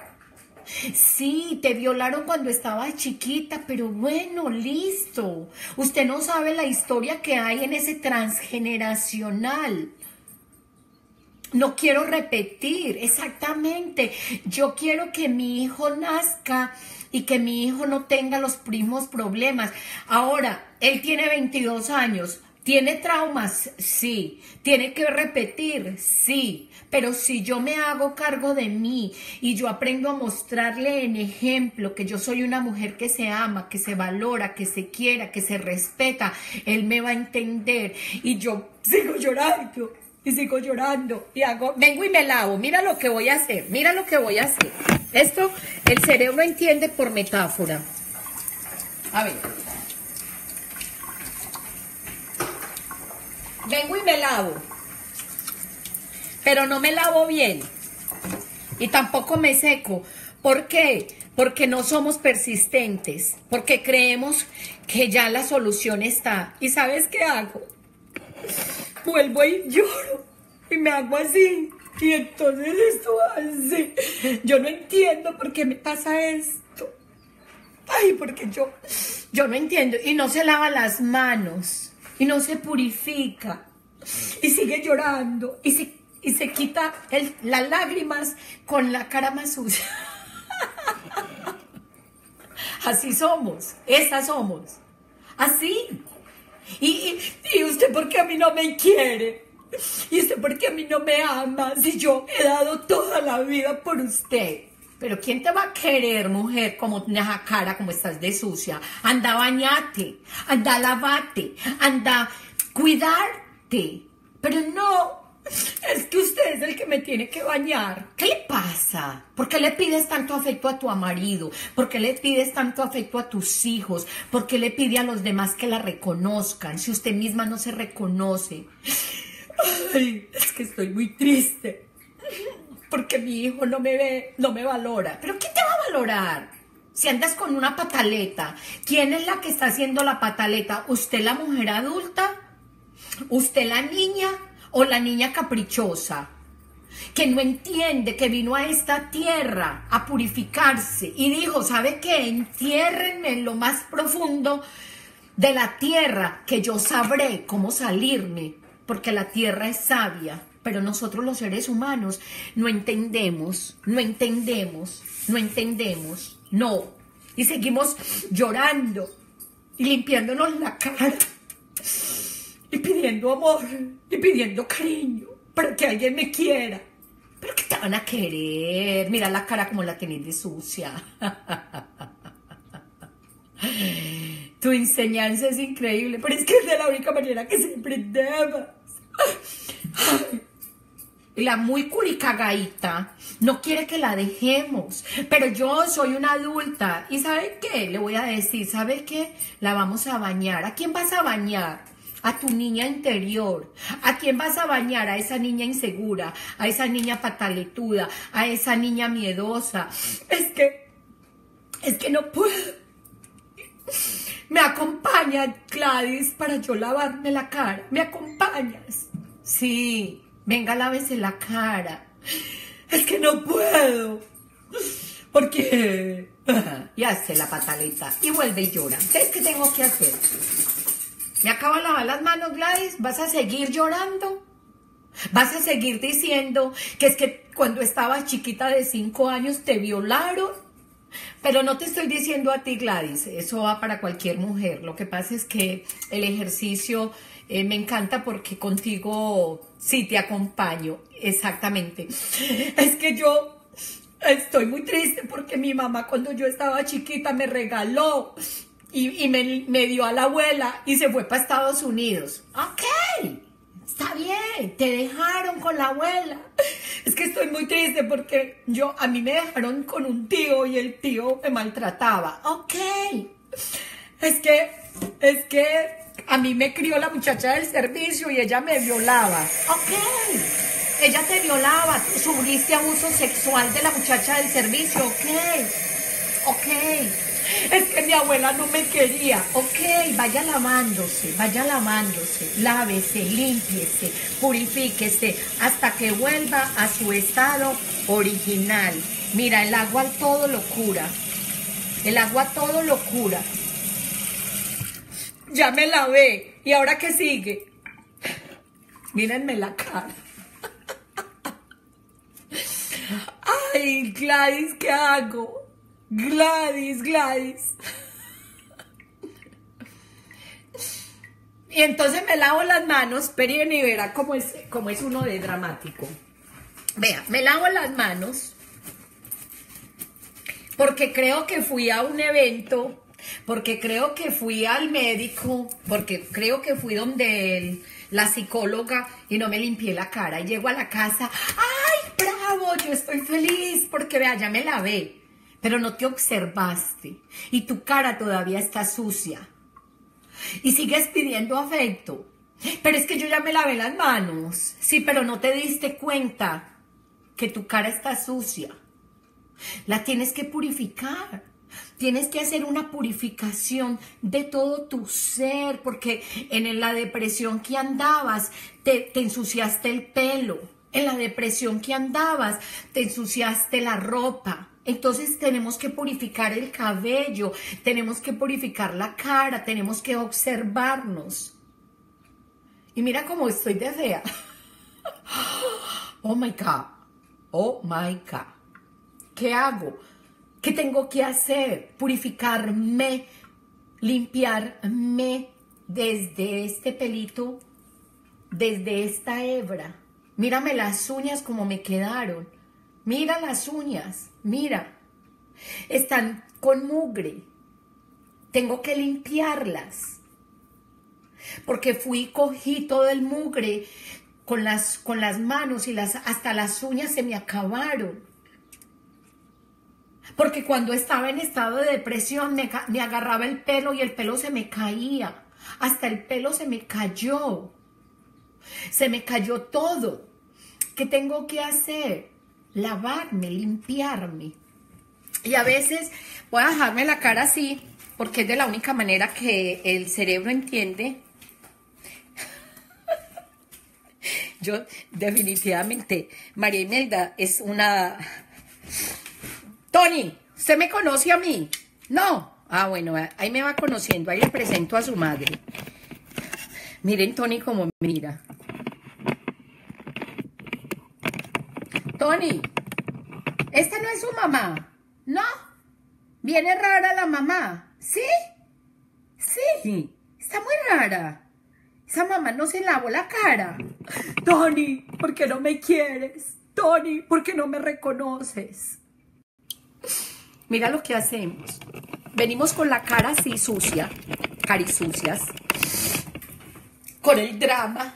Sí, te violaron cuando estabas chiquita, pero bueno, listo. Usted no sabe la historia que hay en ese transgeneracional. No quiero repetir, exactamente. Yo quiero que mi hijo nazca y que mi hijo no tenga los mismos problemas. Ahora, él tiene 22 años. ¿Tiene traumas? Sí. ¿Tiene que repetir? Sí. Pero si yo me hago cargo de mí y yo aprendo a mostrarle en ejemplo que yo soy una mujer que se ama, que se valora, que se quiera, que se respeta, él me va a entender. Y yo sigo llorando y sigo llorando y vengo y me lavo. Mira lo que voy a hacer, mira lo que voy a hacer. Esto el cerebro entiende por metáfora. A ver. Vengo y me lavo, pero no me lavo bien y tampoco me seco. ¿Por qué? Porque no somos persistentes, porque creemos que ya la solución está. ¿Y sabes qué hago? Vuelvo y lloro y me hago así y entonces esto así. Yo no entiendo por qué me pasa esto. Ay, porque yo no entiendo. Y no se lava las manos. Y no se purifica, y sigue llorando, y se quita las lágrimas con la cara más sucia. Así somos, esas somos, así. Y usted, ¿por qué a mí no me quiere? ¿Y usted, por qué a mí no me ama? Si yo he dado toda la vida por usted. Pero ¿quién te va a querer, mujer, como una cara, como estás de sucia? Anda, bañate, anda, lavate, anda, cuidarte. Pero no, Es que usted es el que me tiene que bañar. ¿Qué le pasa? ¿Por qué le pides tanto afecto a tu marido? ¿Por qué le pides tanto afecto a tus hijos? ¿Por qué le pide a los demás que la reconozcan si usted misma no se reconoce? Ay, es que estoy muy triste. Porque mi hijo no me ve, no me valora. ¿Pero quién te va a valorar? Si andas con una pataleta, ¿quién es la que está haciendo la pataleta? ¿Usted la mujer adulta? ¿Usted la niña? ¿O la niña caprichosa? Que no entiende que vino a esta tierra a purificarse y dijo, ¿sabe qué? Entiérrenme en lo más profundo de la tierra, que yo sabré cómo salirme, porque la tierra es sabia. Pero nosotros los seres humanos no entendemos, no. Y seguimos llorando y limpiándonos la cara y pidiendo amor y pidiendo cariño para que alguien me quiera. ¿Pero qué te van a querer? Mira la cara como la tenés de sucia. Tu enseñanza es increíble, pero es que es de la única manera que se aprendemos. La muy curicagaita no quiere que la dejemos, pero yo soy una adulta y ¿sabe qué? Le voy a decir, ¿sabe qué? La vamos a bañar. ¿A quién vas a bañar? A tu niña interior. ¿A quién vas a bañar? A esa niña insegura, a esa niña pataletuda, a esa niña miedosa. Es que no puedo. ¿Me acompañas, Gladys, para yo lavarme la cara? ¿Me acompañas? Sí. Venga, lávese la cara. Es que no puedo. Porque... Y hace la pataleta. Y vuelve y llora. ¿Sabes qué tengo que hacer? ¿Me acabo de lavar las manos, Gladys? ¿Vas a seguir llorando? ¿Vas a seguir diciendo que es que cuando estabas chiquita de 5 años te violaron? Pero no te estoy diciendo a ti, Gladys. Eso va para cualquier mujer. Lo que pasa es que el ejercicio... me encanta porque contigo sí te acompaño, exactamente. Es que yo estoy muy triste porque mi mamá cuando yo estaba chiquita me regaló y me dio a la abuela y se fue para Estados Unidos. Ok, está bien, te dejaron con la abuela. Es que estoy muy triste porque a mí me dejaron con un tío y el tío me maltrataba. Ok, es que a mí me crió la muchacha del servicio y ella me violaba. Ok, ella te violaba, sufriste abuso sexual de la muchacha del servicio. Ok, es que mi abuela no me quería. Ok, vaya lavándose, lávese, límpiese, purifíquese, hasta que vuelva a su estado original. Mira, el agua todo lo cura, Ya me lavé. ¿Y ahora qué sigue? Mírenme la cara. Ay, Gladys, ¿qué hago? Gladys. Y entonces me lavo las manos. Esperen y verá cómo es uno de dramático. Vea, me lavo las manos porque creo que fui a un evento... Porque creo que fui al médico, porque creo que fui donde la psicóloga y no me limpié la cara. Y llego a la casa, ¡ay, bravo! Yo estoy feliz porque vea, ya me lavé. Pero no te observaste y tu cara todavía está sucia. Y sigues pidiendo afecto. Pero es que yo ya me lavé las manos. Sí, pero no te diste cuenta que tu cara está sucia. La tienes que purificar. Tienes que hacer una purificación de todo tu ser, porque en la depresión que andabas, te ensuciaste el pelo. En la depresión que andabas, te ensuciaste la ropa. Entonces tenemos que purificar el cabello, tenemos que purificar la cara, tenemos que observarnos. Y mira cómo estoy de fea. Oh my God. ¿Qué hago? ¿Qué tengo que hacer? Purificarme, limpiarme desde este pelito, desde esta hebra. Mírame las uñas como me quedaron. Mira las uñas, mira. Están con mugre. Tengo que limpiarlas. Porque cogí todo el mugre con las manos y hasta las uñas se me acabaron. Porque cuando estaba en estado de depresión me agarraba el pelo y el pelo se me caía. Hasta el pelo se me cayó. Se me cayó todo. ¿Qué tengo que hacer? Lavarme, limpiarme. Y a veces voy a dejarme la cara así, porque es de la única manera que el cerebro entiende. Yo definitivamente, María Imelda es una... Tony, ¿usted me conoce a mí? No. Ah, bueno, ahí me va conociendo, ahí le presento a su madre. Miren Tony como mira. Tony, ¿esta no es su mamá? ¿No? ¿Viene rara la mamá? ¿Sí? Sí, está muy rara. Esa mamá no se lavó la cara. Tony, ¿por qué no me quieres? Tony, ¿por qué no me reconoces? Mira lo que hacemos. Venimos con la cara así sucia, carisucias, con el drama.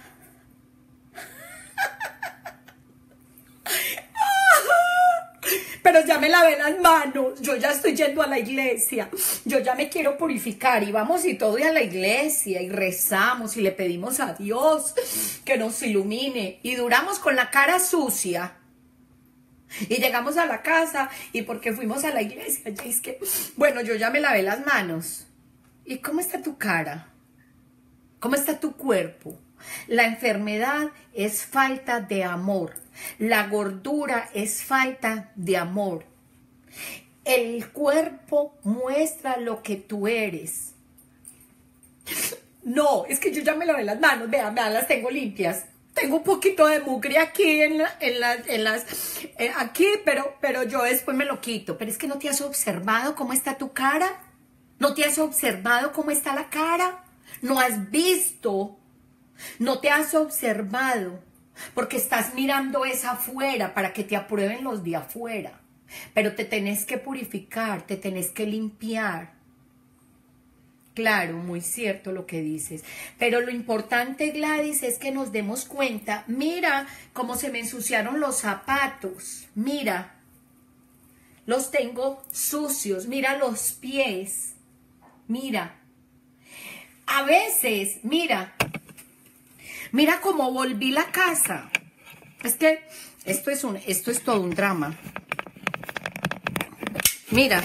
Pero ya me lavé las manos, yo ya estoy yendo a la iglesia, yo ya me quiero purificar y vamos y todo y a la iglesia y rezamos y le pedimos a Dios que nos ilumine y duramos con la cara sucia. Y llegamos a la casa y porque fuimos a la iglesia, ya es que, bueno, yo ya me lavé las manos. ¿Y cómo está tu cara? ¿Cómo está tu cuerpo? La enfermedad es falta de amor. La gordura es falta de amor. El cuerpo muestra lo que tú eres. No, es que yo ya me lavé las manos, vean, las tengo limpias. Tengo un poquito de mugre aquí aquí, pero yo después me lo quito. Pero es que no te has observado cómo está tu cara. ¿No te has observado cómo está la cara? ¿No has visto? ¿No te has observado? Porque estás mirando esa afuera para que te aprueben los de afuera. Pero te tenés que purificar, te tenés que limpiar. Claro, muy cierto lo que dices. Pero lo importante, Gladys, es que nos demos cuenta. Mira cómo se me ensuciaron los zapatos. Mira, los tengo sucios. Mira los pies. Mira. A veces, mira cómo volví la casa. Es que esto es todo un drama. Mira.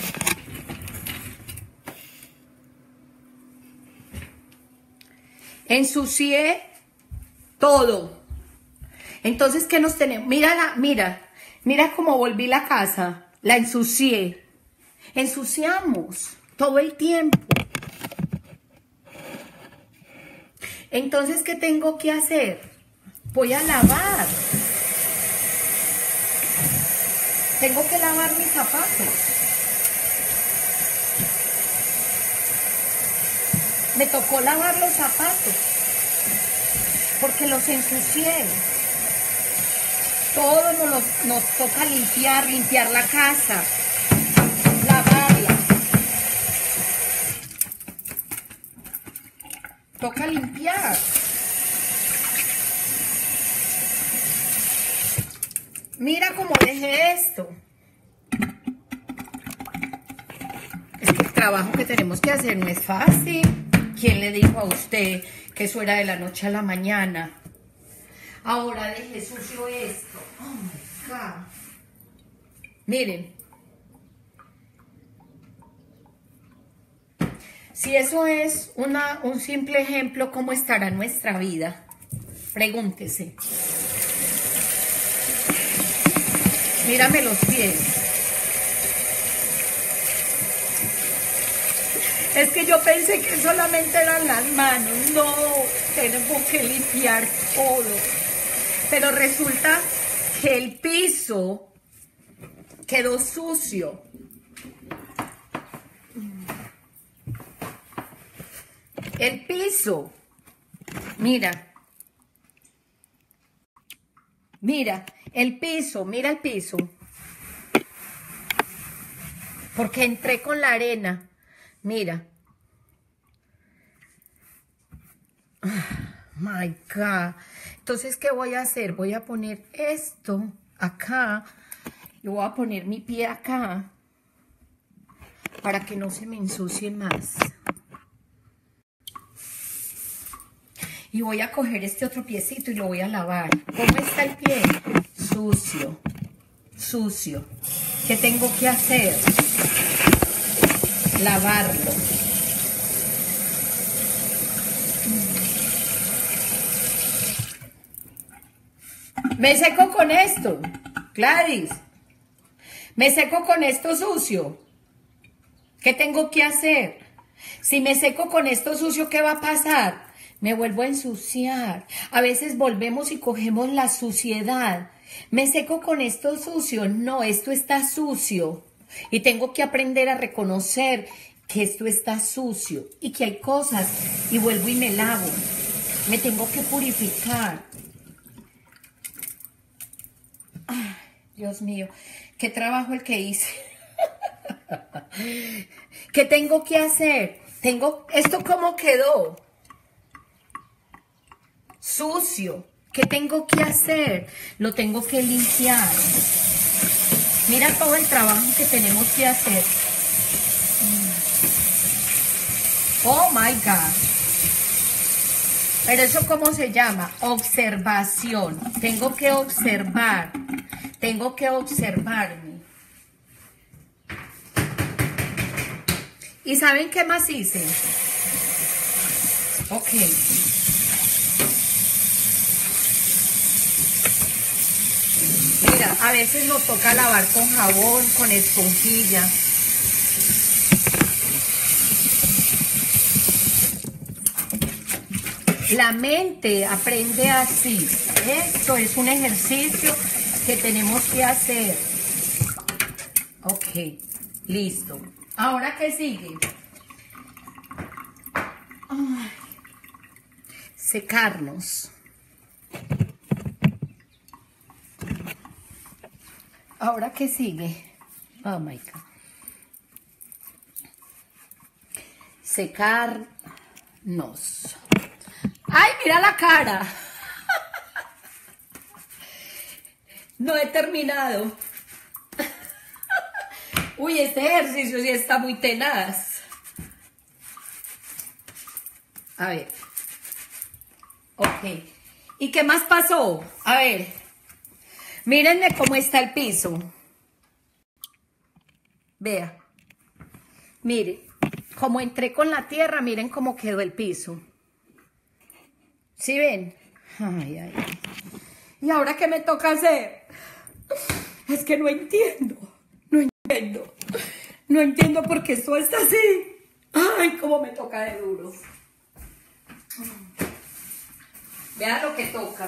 Ensucié todo. Entonces, ¿qué nos tenemos? Mira cómo volví la casa. La ensucié. Ensuciamos todo el tiempo. Entonces, ¿qué tengo que hacer? Voy a lavar. Tengo que lavar mis zapatos. Me tocó lavar los zapatos porque los ensucié. Todo nos toca limpiar la casa, lavarla. Toca limpiar. Mira cómo dejé esto. Es que el trabajo que tenemos que hacer no es fácil. ¿Quién le dijo a usted que eso era de la noche a la mañana? Ahora dejé sucio esto. Oh my God. Miren. Si eso es un simple ejemplo, ¿cómo estará nuestra vida? Pregúntese. Mírame los pies. Es que yo pensé que solamente eran las manos. No, tenemos que limpiar todo. Pero resulta que el piso quedó sucio. El piso. Mira. Mira, el piso, mira el piso. Porque entré con la arena. Mira. My God. Entonces, ¿qué voy a hacer? Voy a poner esto acá. Yo voy a poner mi pie acá para que no se me ensucie más. Y voy a coger este otro piecito y lo voy a lavar. ¿Cómo está el pie? Sucio. Sucio. ¿Qué tengo que hacer? Lavarlo. Me seco con esto, Gladys. Me seco con esto sucio. ¿Qué tengo que hacer? Si me seco con esto sucio, ¿qué va a pasar? Me vuelvo a ensuciar. A veces volvemos y cogemos la suciedad. Me seco con esto sucio. No, esto está sucio. Y tengo que aprender a reconocer que esto está sucio y que hay cosas. Y vuelvo y me lavo. Me tengo que purificar. Ay, Dios mío, qué trabajo el que hice. ¿Qué tengo que hacer? ¿Esto cómo quedó? Sucio. ¿Qué tengo que hacer? Lo tengo que limpiar. Mira todo el trabajo que tenemos que hacer. Oh my God. Pero eso, ¿cómo se llama? Observación. Tengo que observar. Tengo que observarme. ¿Y saben qué más hice? Ok. Mira, a veces nos toca lavar con jabón, con esponjilla. La mente aprende así. Esto es un ejercicio que tenemos que hacer. Ok, listo. ¿Ahora qué sigue? Ay, secarnos. ¿Ahora qué sigue? Oh my God. Secarnos. ¡Ay, mira la cara! No he terminado. Uy, este ejercicio sí está muy tenaz. A ver. Ok. ¿Y qué más pasó? A ver. Mírenme cómo está el piso. Vea. Mire. Como entré con la tierra, miren cómo quedó el piso. ¿Sí ven? Ay, ay, ay. ¿Y ahora qué me toca hacer? Es que no entiendo. No entiendo. No entiendo por qué esto está así. Ay, cómo me toca de duro. Vean lo que toca.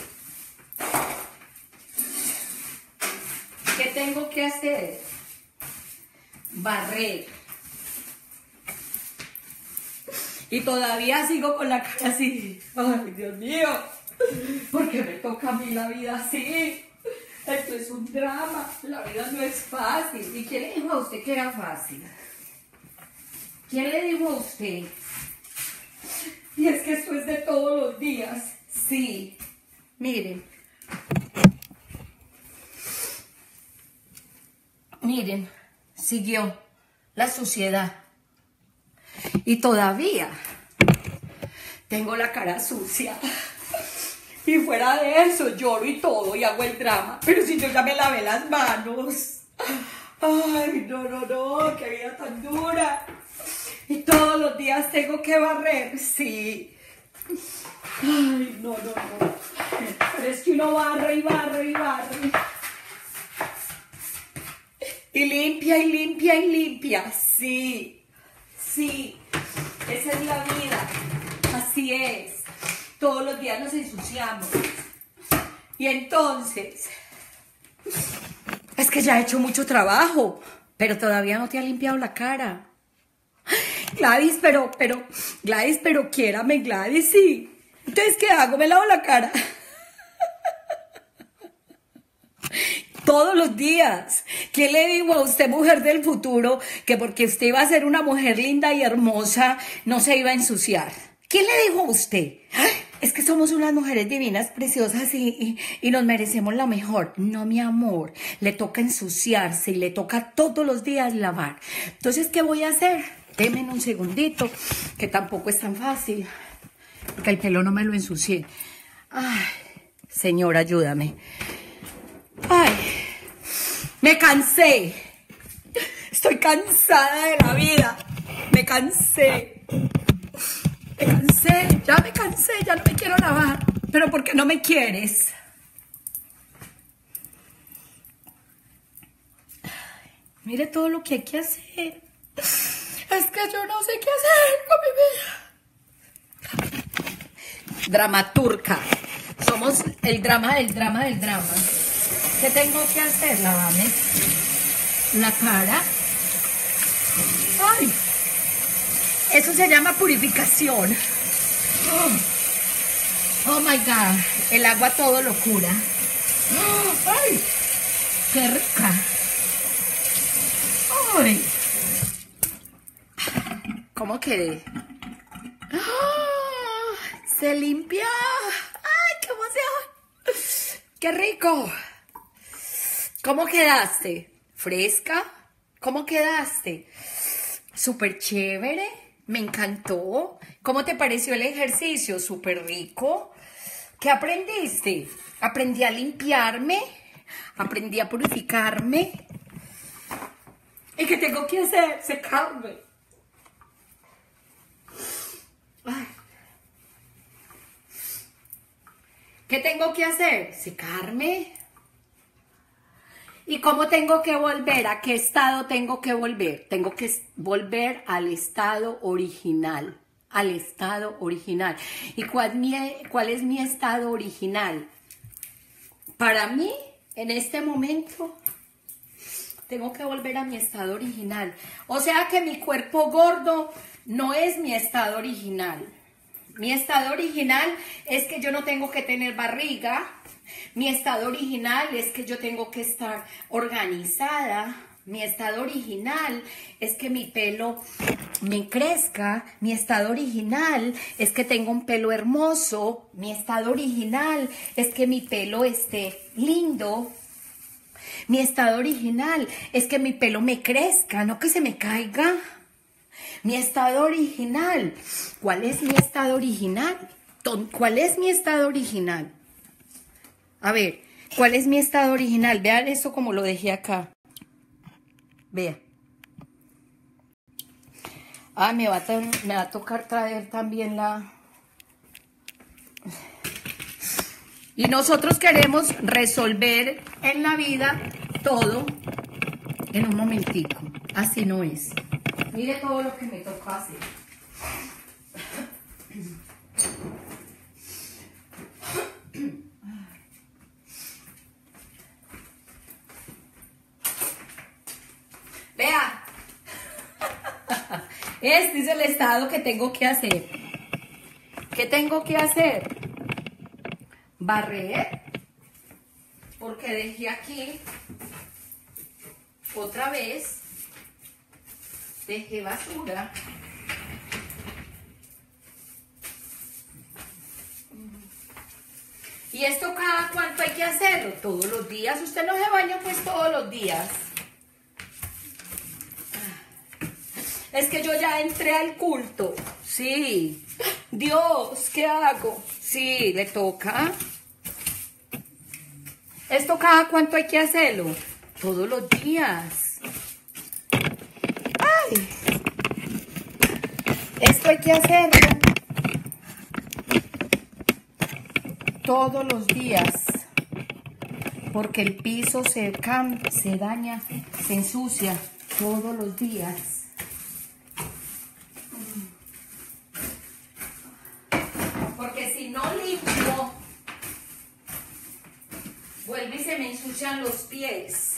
¿Qué tengo que hacer? Barrer. Y todavía sigo con la cara así. Ay, Dios mío. ¿Por qué me toca a mí la vida así? Esto es un drama. La vida no es fácil. ¿Y quién le dijo a usted que era fácil? ¿Quién le dijo a usted? Y es que esto es de todos los días. Sí. Miren. Miren. Siguió la suciedad. Y todavía tengo la cara sucia. Y fuera de eso lloro y todo y hago el drama. Pero si yo ya me lavé las manos. Ay, no, no, no, qué vida tan dura. Y todos los días tengo que barrer, sí. Ay, no, no, no. Pero es que uno barre y barre y barre. Y limpia y limpia y limpia, sí. Sí, esa es la vida, así es, todos los días nos ensuciamos. Y entonces, es que ya he hecho mucho trabajo, pero todavía no te has limpiado la cara. Gladys, Gladys, pero quiérame, Gladys, sí. Entonces, ¿qué hago? ¿Me lavo la cara? Todos los días. ¿Quién le dijo a usted, mujer del futuro, que porque usted iba a ser una mujer linda y hermosa, no se iba a ensuciar? ¿Quién le dijo a usted? es que somos unas mujeres divinas, preciosas y nos merecemos lo mejor. No, mi amor, le toca ensuciarse y le toca todos los días lavar. Entonces, ¿qué voy a hacer? Denme un segundito, que tampoco es tan fácil, porque el pelo no me lo ensucié. Ay, Señor, ayúdame. Ay, me cansé. Estoy cansada de la vida. Me cansé. Ya me cansé, ya no me quiero lavar. ¿Pero por qué no me quieres? Mire todo lo que hay que hacer. Es que yo no sé qué hacer con mi vida. Dramaturca. Somos el drama del drama del drama. ¿Qué tengo que hacer? Lavarme la cara. ¡Ay! Eso se llama purificación. Oh my God. El agua todo lo cura. ¡Ay! ¡Qué rica! ¡Ay! ¿Cómo quedé? ¡Oh! ¡Se limpia! ¡Ay, qué emoción! ¡Qué rico! ¿Cómo quedaste? ¿Fresca? ¿Cómo quedaste? Súper chévere. Me encantó. ¿Cómo te pareció el ejercicio? Súper rico. ¿Qué aprendiste? Aprendí a limpiarme. Aprendí a purificarme. ¿Y qué tengo que hacer? Secarme. Ay. ¿Qué tengo que hacer? Secarme. ¿Y cómo tengo que volver? ¿A qué estado tengo que volver? Tengo que volver al estado original. Al estado original. ¿Y cuál es mi estado original? Para mí, en este momento, tengo que volver a mi estado original. O sea que mi cuerpo gordo no es mi estado original. Mi estado original es que yo no tengo que tener barriga. Mi estado original es que yo tengo que estar organizada. Mi estado original es que mi pelo me crezca. Mi estado original es que tengo un pelo hermoso. Mi estado original es que mi pelo esté lindo. Mi estado original es que mi pelo me crezca, no que se me caiga. Mi estado original. ¿Cuál es mi estado original? ¿Cuál es mi estado original? A ver, ¿cuál es mi estado original? Vean eso como lo dejé acá. Vea. Ah, me va a tocar traer también la... Y nosotros queremos resolver en la vida todo en un momentico. Así no es. Mire todo lo que me tocó hacer. Vea. Este es el estado que tengo que hacer. ¿Qué tengo que hacer? Barrer. Porque dejé aquí otra vez. Dejé basura. ¿Y esto cada cuánto hay que hacerlo? Todos los días. Usted no se baña pues todos los días. Es que yo ya entré al culto. Sí. Dios, ¿qué hago? Sí, le toca. ¿Esto cada cuánto hay que hacerlo? Todos los días. ¡Ay! Esto hay que hacerlo todos los días. Porque el piso se daña, se ensucia todos los días. Porque si no limpio, vuelve y se me ensucian los pies.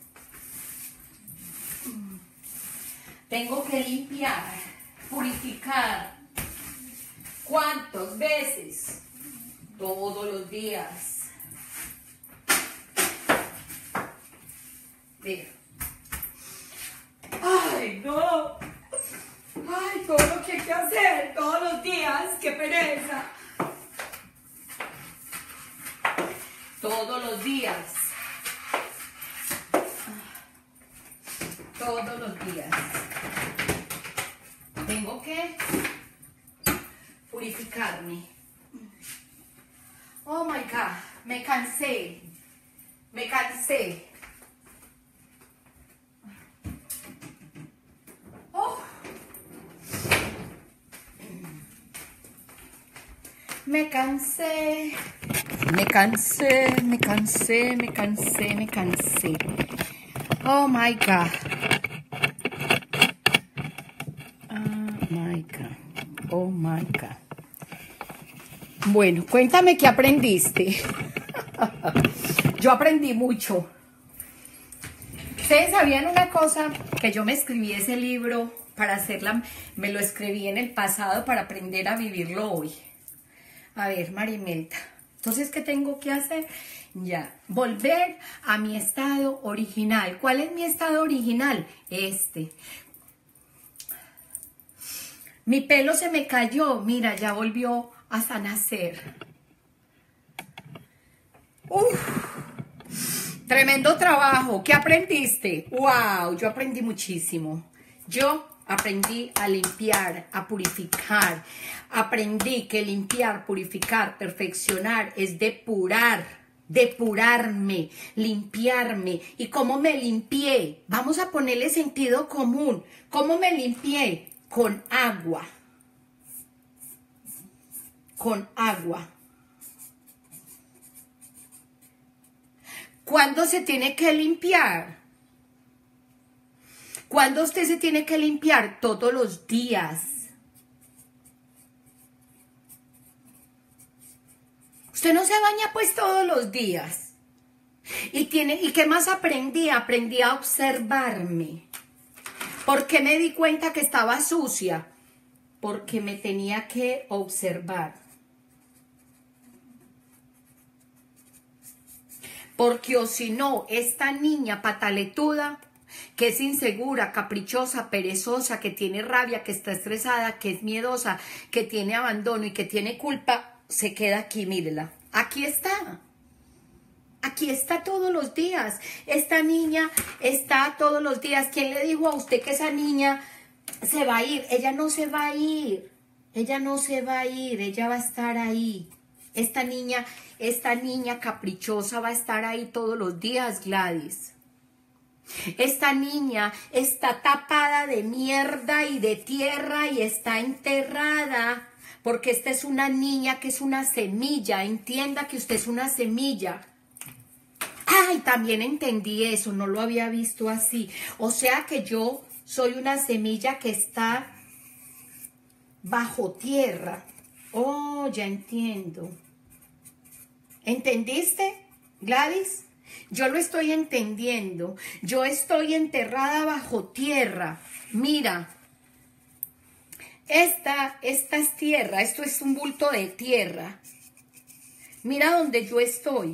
Tengo que limpiar, purificar. ¿Cuántas veces? Todos los días. Mira. ¡Ay, no! ¡Ay, todo lo que hay que hacer todos los días! ¡Qué pereza! todos los días. Todos los días. Tengo que purificarme. Oh my God, me cansé. Me cansé. Oh. Me cansé. Me cansé, me cansé, me cansé, me cansé. Oh my God. Oh my God. Oh my God. Bueno, cuéntame qué aprendiste. Yo aprendí mucho. ¿Ustedes sabían una cosa? Que yo me escribí ese libro para hacerla, me lo escribí en el pasado para aprender a vivirlo hoy. A ver, Marimelda. Entonces, ¿qué tengo que hacer? Ya, volver a mi estado original. ¿Cuál es mi estado original? Este. Mi pelo se me cayó. Mira, ya volvió hasta nacer. Tremendo trabajo. ¿Qué aprendiste? ¡Wow! Yo aprendí muchísimo. Yo aprendí a limpiar, a purificar. Aprendí que limpiar, purificar, perfeccionar es depurar, depurarme, limpiarme. ¿Y cómo me limpié? Vamos a ponerle sentido común. ¿Cómo me limpié? Con agua. Con agua. ¿Cuándo se tiene que limpiar? ¿Cuándo usted se tiene que limpiar? Todos los días. Usted no se baña pues todos los días. ¿Y qué más aprendí? Aprendí a observarme. ¿Por qué me di cuenta que estaba sucia? Porque me tenía que observar. Porque o si no, esta niña pataletuda, que es insegura, caprichosa, perezosa, que tiene rabia, que está estresada, que es miedosa, que tiene abandono y que tiene culpa, se queda aquí, mírela. Aquí está. Aquí está todos los días. Esta niña está todos los días. ¿Quién le dijo a usted que esa niña se va a ir? Ella no se va a ir. Ella no se va a ir. Ella va a estar ahí. Esta niña caprichosa va a estar ahí todos los días, Gladys. Esta niña está tapada de mierda y de tierra y está enterrada. Porque esta es una niña que es una semilla. Entienda que usted es una semilla. Ay, también entendí eso, no lo había visto así. O sea que yo soy una semilla que está bajo tierra. Oh, ya entiendo. ¿Entendiste, Gladys? Yo lo estoy entendiendo. Yo estoy enterrada bajo tierra. Mira. Esta es tierra, esto es un bulto de tierra. Mira donde yo estoy,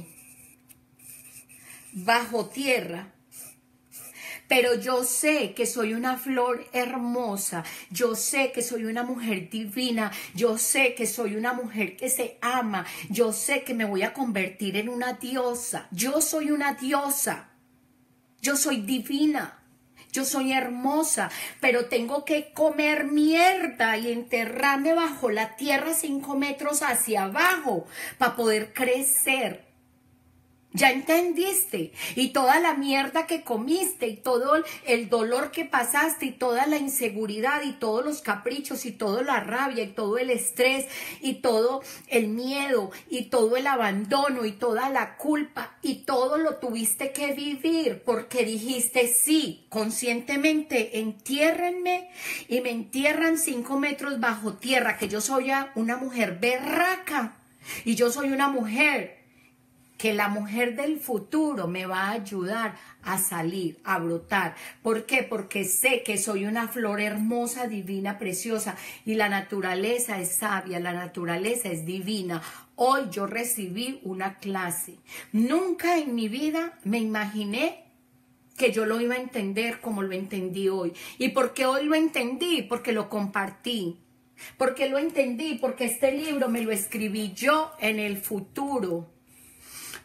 bajo tierra. Pero yo sé que soy una flor hermosa, yo sé que soy una mujer divina, yo sé que soy una mujer que se ama, yo sé que me voy a convertir en una diosa. Yo soy una diosa, yo soy divina. Yo soy hermosa, pero tengo que comer mierda y enterrarme bajo la tierra 5 metros hacia abajo para poder crecer. ¿Ya entendiste? Y toda la mierda que comiste y todo el dolor que pasaste y toda la inseguridad y todos los caprichos y toda la rabia y todo el estrés y todo el miedo y todo el abandono y toda la culpa y todo lo tuviste que vivir porque dijiste sí, conscientemente, entiérrenme y me entierran 5 metros bajo tierra, que yo soy una mujer berraca y yo soy una mujer que la mujer del futuro me va a ayudar a salir, a brotar. ¿Por qué? Porque sé que soy una flor hermosa, divina, preciosa y la naturaleza es sabia, la naturaleza es divina. Hoy yo recibí una clase. Nunca en mi vida me imaginé que yo lo iba a entender como lo entendí hoy. ¿Y por qué hoy lo entendí? Porque lo compartí. Porque lo entendí, porque este libro me lo escribí yo en el futuro.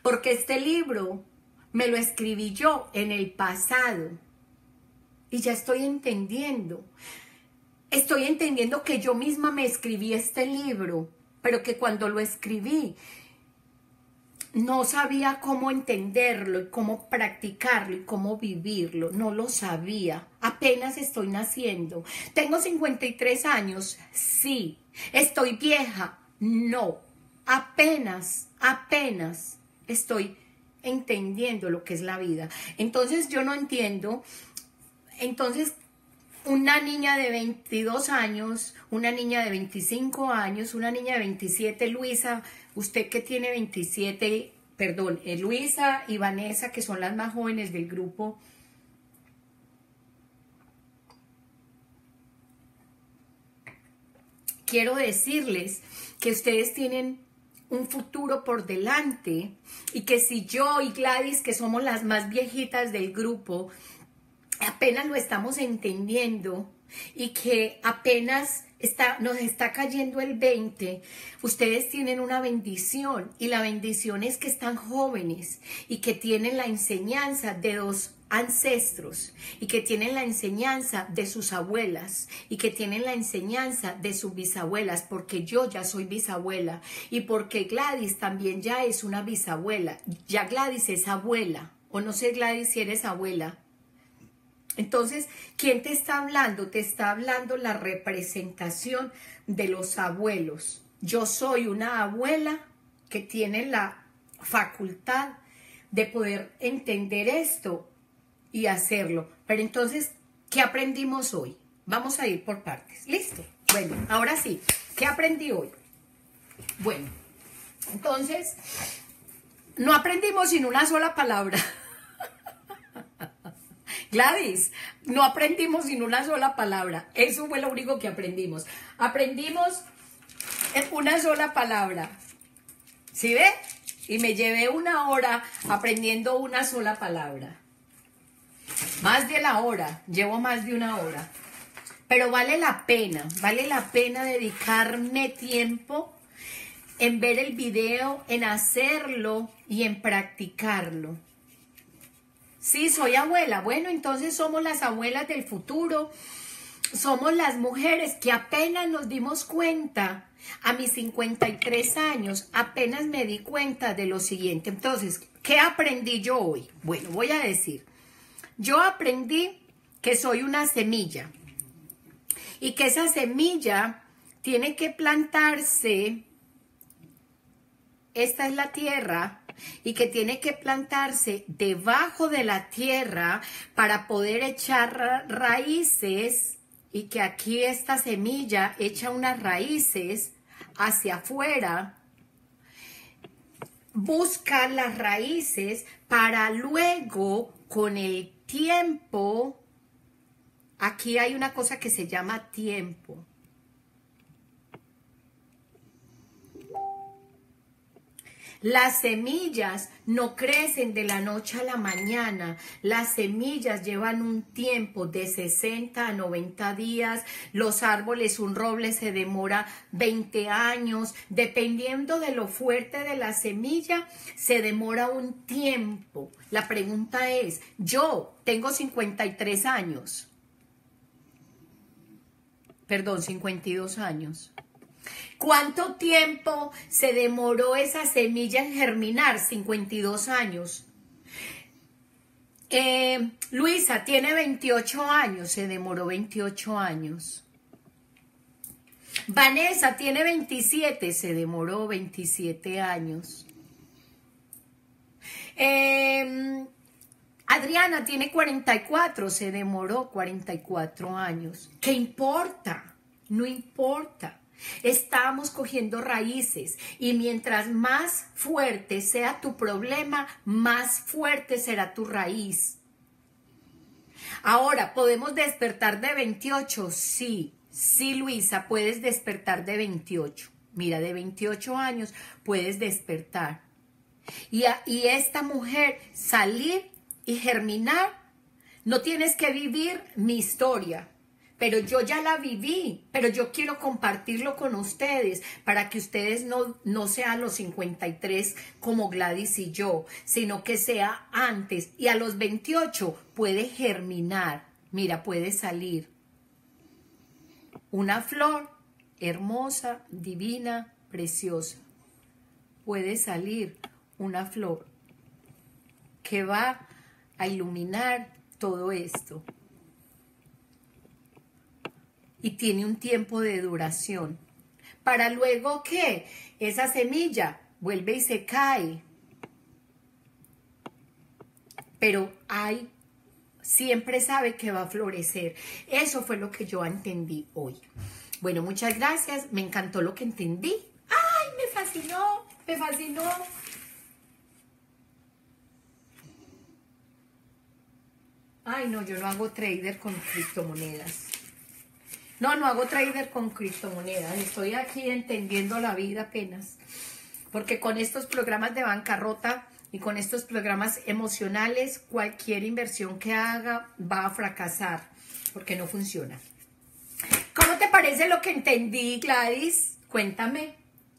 porque este libro me lo escribí yo en el pasado y ya estoy entendiendo. Estoy entendiendo que yo misma me escribí este libro, pero que cuando lo escribí no sabía cómo entenderlo y cómo practicarlo y cómo vivirlo. No lo sabía. Apenas estoy naciendo. ¿Tengo 53 años? Sí. ¿Estoy vieja? No. Apenas estoy entendiendo lo que es la vida. Entonces yo no entiendo. Entonces una niña de 22 años, una niña de 25 años, una niña de 27, Luisa, usted que tiene 27, perdón, Luisa y Vanessa, que son las más jóvenes del grupo. Quiero decirles que ustedes tienen un futuro por delante y que si yo y Gladys, que somos las más viejitas del grupo, apenas lo estamos entendiendo y que apenas nos está cayendo el 20, ustedes tienen una bendición y la bendición es que están jóvenes y que tienen la enseñanza de los ancestros y que tienen la enseñanza de sus abuelas y que tienen la enseñanza de sus bisabuelas, porque yo ya soy bisabuela y porque Gladys también ya es una bisabuela, ya Gladys es abuela, o no sé Gladys si eres abuela. Entonces, ¿quién te está hablando? Te está hablando la representación de los abuelos. Yo soy una abuela que tiene la facultad de poder entender esto y hacerlo. Pero entonces, ¿qué aprendimos hoy? Vamos a ir por partes. ¿Listo? Bueno, ahora sí, ¿qué aprendí hoy? Bueno, entonces, no aprendimos sin una sola palabra. Gladys, no aprendimos sin una sola palabra. Eso fue lo único que aprendimos. Aprendimos una sola palabra. ¿Sí ve? Y me llevé 1 hora aprendiendo una sola palabra. Más de la hora. Llevo más de 1 hora. Pero vale la pena dedicarme tiempo en ver el video, en hacerlo y en practicarlo. Sí, soy abuela. Bueno, entonces somos las abuelas del futuro. Somos las mujeres que apenas nos dimos cuenta, a mis 53 años, apenas me di cuenta de lo siguiente. Entonces, ¿qué aprendí yo hoy? Bueno, voy a decir, yo aprendí que soy una semilla y que esa semilla tiene que plantarse. Esta es la tierra. Y que tiene que plantarse debajo de la tierra para poder echar raíces, y que aquí esta semilla echa unas raíces hacia afuera, busca las raíces para luego con el tiempo, aquí hay una cosa que se llama tiempo. Las semillas no crecen de la noche a la mañana. Las semillas llevan un tiempo de 60 a 90 días. Los árboles, un roble se demora 20 años. Dependiendo de lo fuerte de la semilla, se demora un tiempo. La pregunta es, yo tengo 53 años. Perdón, 52 años. ¿Cuánto tiempo se demoró esa semilla en germinar? 52 años. Luisa tiene 28 años, se demoró 28 años. Vanessa tiene 27, se demoró 27 años. Adriana tiene 44, se demoró 44 años. ¿Qué importa? No importa. Estamos cogiendo raíces y mientras más fuerte sea tu problema, más fuerte será tu raíz. Ahora, ¿podemos despertar de 28? Sí, sí, Luisa, puedes despertar de 28. Mira, de 28 años puedes despertar. Y esta mujer salir y germinar, no tienes que vivir mi historia. pero yo ya la viví, pero yo quiero compartirlo con ustedes para que ustedes no sean los 53 como Gladys y yo, sino que sea antes. Y a los 28 puede germinar, mira, puede salir una flor hermosa, divina, preciosa. Puede salir una flor que va a iluminar todo esto. Y tiene un tiempo de duración. Para luego que esa semilla vuelve y se cae. Pero siempre sabe que va a florecer. Eso fue lo que yo entendí hoy. Bueno, muchas gracias. Me encantó lo que entendí. ¡Ay, me fascinó! Me fascinó. Ay, no, yo no hago trader con criptomonedas. No hago trader con criptomonedas. Estoy aquí entendiendo la vida apenas. Porque con estos programas de bancarrota y con estos programas emocionales, cualquier inversión que haga va a fracasar. Porque no funciona. ¿Cómo te parece lo que entendí, Gladys? Cuéntame.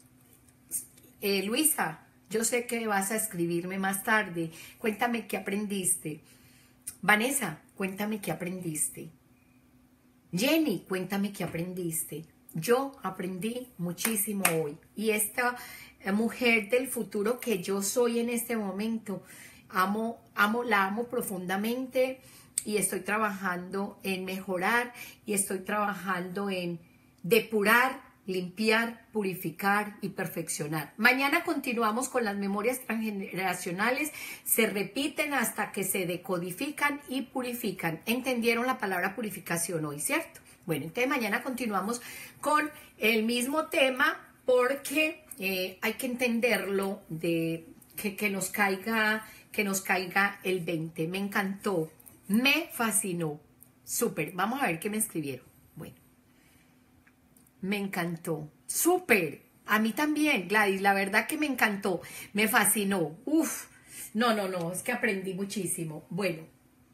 Luisa, yo sé que vas a escribirme más tarde. Cuéntame qué aprendiste. Vanessa, cuéntame qué aprendiste. Jenny, cuéntame qué aprendiste. Yo aprendí muchísimo hoy. Y esta mujer del futuro que yo soy en este momento, la amo profundamente y estoy trabajando en mejorar y estoy trabajando en depurar, limpiar, purificar y perfeccionar. Mañana continuamos con las memorias transgeneracionales, se repiten hasta que se decodifican y purifican. ¿Entendieron la palabra purificación hoy, cierto? Bueno, entonces mañana continuamos con el mismo tema porque hay que entenderlo de que nos caiga el 20. Me encantó, me fascinó, súper. Vamos a ver qué me escribieron. Bueno. Me encantó. ¡Súper! A mí también, Gladys. La verdad que me encantó. Me fascinó. Uf. No. Es que aprendí muchísimo. Bueno.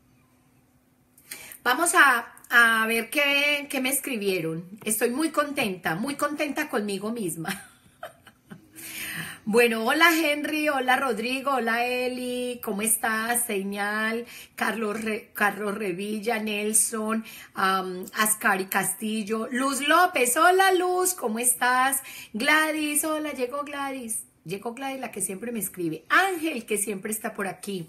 Vamos a ver qué me escribieron. Estoy muy contenta conmigo misma. Bueno, hola Henry, hola Rodrigo, hola Eli, ¿cómo estás? Señal, Carlos Revilla, Nelson, Ascari Castillo, Luz López, hola Luz, ¿cómo estás? Gladys, hola, llegó Gladys, la que siempre me escribe. Ángel, que siempre está por aquí.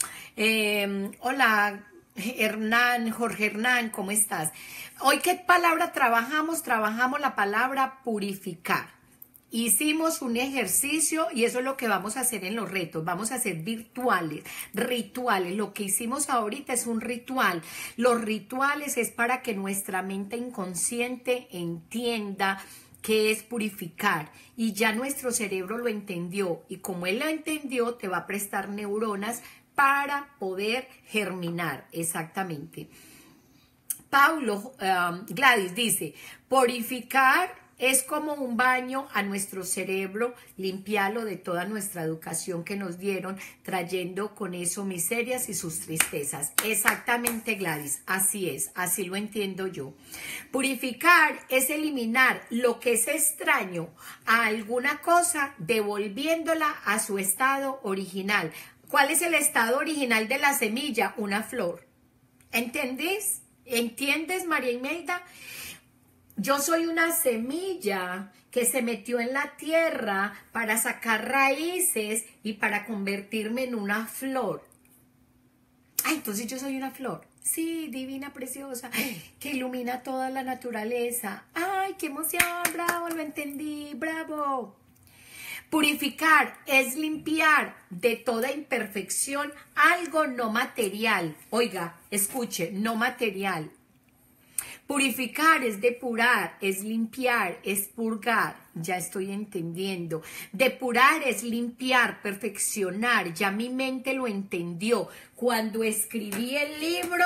Hola Jorge Hernán, ¿cómo estás? Hoy, ¿qué palabra trabajamos? Trabajamos la palabra purificar. Hicimos un ejercicio y eso es lo que vamos a hacer en los retos. Vamos a hacer rituales. Lo que hicimos ahorita es un ritual. Los rituales es para que nuestra mente inconsciente entienda qué es purificar. Y ya nuestro cerebro lo entendió. Y como él lo entendió, te va a prestar neuronas para poder germinar. Exactamente. Paulo, Gladys dice, purificar es como un baño a nuestro cerebro, limpiarlo de toda nuestra educación que nos dieron, trayendo con eso miserias y sus tristezas. Exactamente, Gladys, así es, así lo entiendo yo. Purificar es eliminar lo que es extraño a alguna cosa, devolviéndola a su estado original. ¿Cuál es el estado original de la semilla? Una flor. ¿Entendés? ¿Entiendes, María Imelda? Yo soy una semilla que se metió en la tierra para sacar raíces y para convertirme en una flor. Ay, entonces yo soy una flor. Sí, divina, preciosa, que ilumina toda la naturaleza. Ay, qué emoción, bravo, lo entendí, bravo. Purificar es limpiar de toda imperfección algo no material. Oiga, escuche, no material. Purificar es depurar, es limpiar, es purgar. Ya estoy entendiendo. Depurar es limpiar, perfeccionar. Ya mi mente lo entendió. Cuando escribí el libro,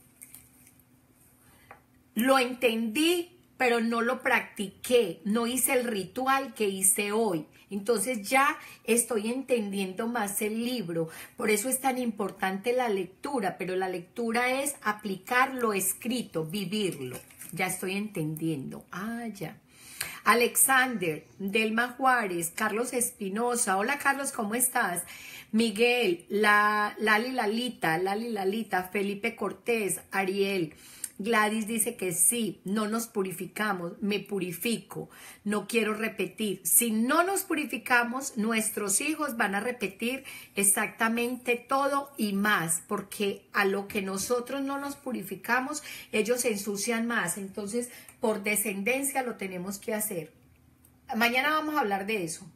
lo entendí, pero no lo practiqué. No hice el ritual que hice hoy. Entonces ya estoy entendiendo más el libro. Por eso es tan importante la lectura, pero la lectura es aplicar lo escrito, vivirlo. ya estoy entendiendo. Ah, ya. Alexander, Delma Juárez, Carlos Espinosa. Hola Carlos, ¿cómo estás? Miguel, Lali Lalita, Felipe Cortés, Ariel. Gladys dice que sí, no nos purificamos, me purifico, no quiero repetir. Si no nos purificamos, nuestros hijos van a repetir exactamente todo y más, porque a lo que nosotros no nos purificamos, ellos se ensucian más. Entonces, por descendencia lo tenemos que hacer. Mañana vamos a hablar de eso.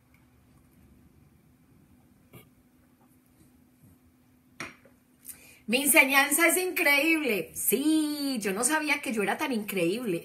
Mi enseñanza es increíble. Sí, yo no sabía que yo era tan increíble.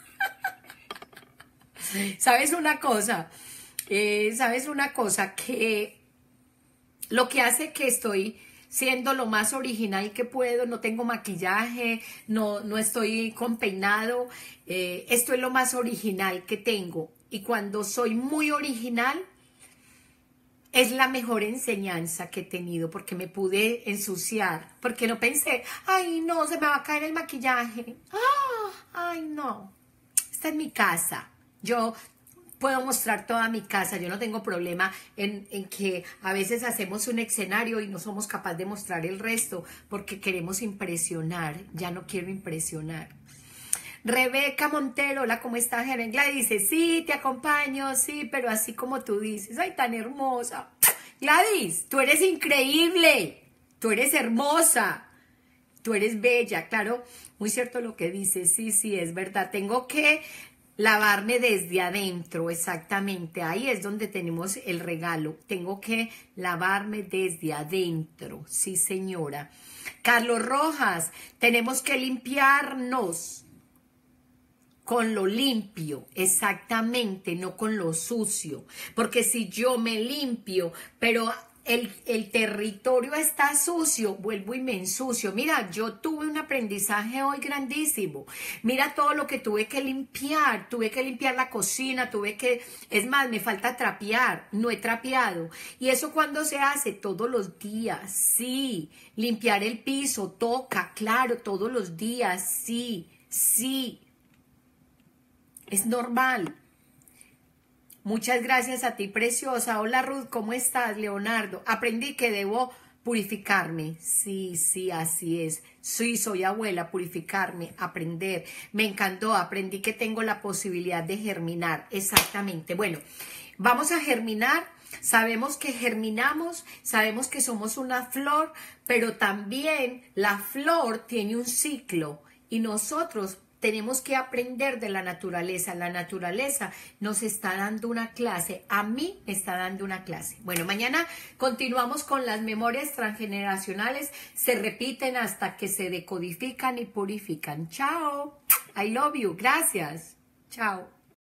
¿Sabes una cosa? ¿Sabes una cosa? Que lo que hace que estoy siendo lo más original que puedo, no tengo maquillaje, no estoy con peinado, esto es lo más original que tengo. Y cuando soy muy original, es la mejor enseñanza que he tenido, porque me pude ensuciar, porque no pensé, ay no, se me va a caer el maquillaje, ay no, esta es mi casa, yo puedo mostrar toda mi casa, yo no tengo problema en que a veces hacemos un escenario y no somos capaces de mostrar el resto, porque queremos impresionar, ya no quiero impresionar. Rebeca Montero, hola, ¿cómo estás? Gladys dice, sí, te acompaño, sí, pero así como tú dices, ay, tan hermosa. Gladys, tú eres increíble, tú eres hermosa, tú eres bella, claro, muy cierto lo que dices, sí, es verdad, tengo que lavarme desde adentro, exactamente, ahí es donde tenemos el regalo, tengo que lavarme desde adentro, sí señora. Carlos Rojas, tenemos que limpiarnos con lo limpio, exactamente, no con lo sucio. Porque si yo me limpio, pero el territorio está sucio, vuelvo y me ensucio. Mira, yo tuve un aprendizaje hoy grandísimo. Mira todo lo que tuve que limpiar la cocina, es más, me falta trapear, no he trapeado. Y eso cuando se hace todos los días, sí. Limpiar el piso, toca, claro, todos los días, sí. Es normal. Muchas gracias a ti, preciosa. Hola, Ruth, ¿cómo estás? Leonardo, aprendí que debo purificarme. Sí, así es. Sí, soy abuela, purificarme, aprender. Me encantó, aprendí que tengo la posibilidad de germinar. Exactamente. Bueno, vamos a germinar. Sabemos que germinamos, sabemos que somos una flor, pero también la flor tiene un ciclo y nosotros tenemos que aprender de la naturaleza. La naturaleza nos está dando una clase. A mí me está dando una clase. Bueno, mañana continuamos con las memorias transgeneracionales. Se repiten hasta que se decodifican y purifican. Chao. I love you. Gracias. Chao.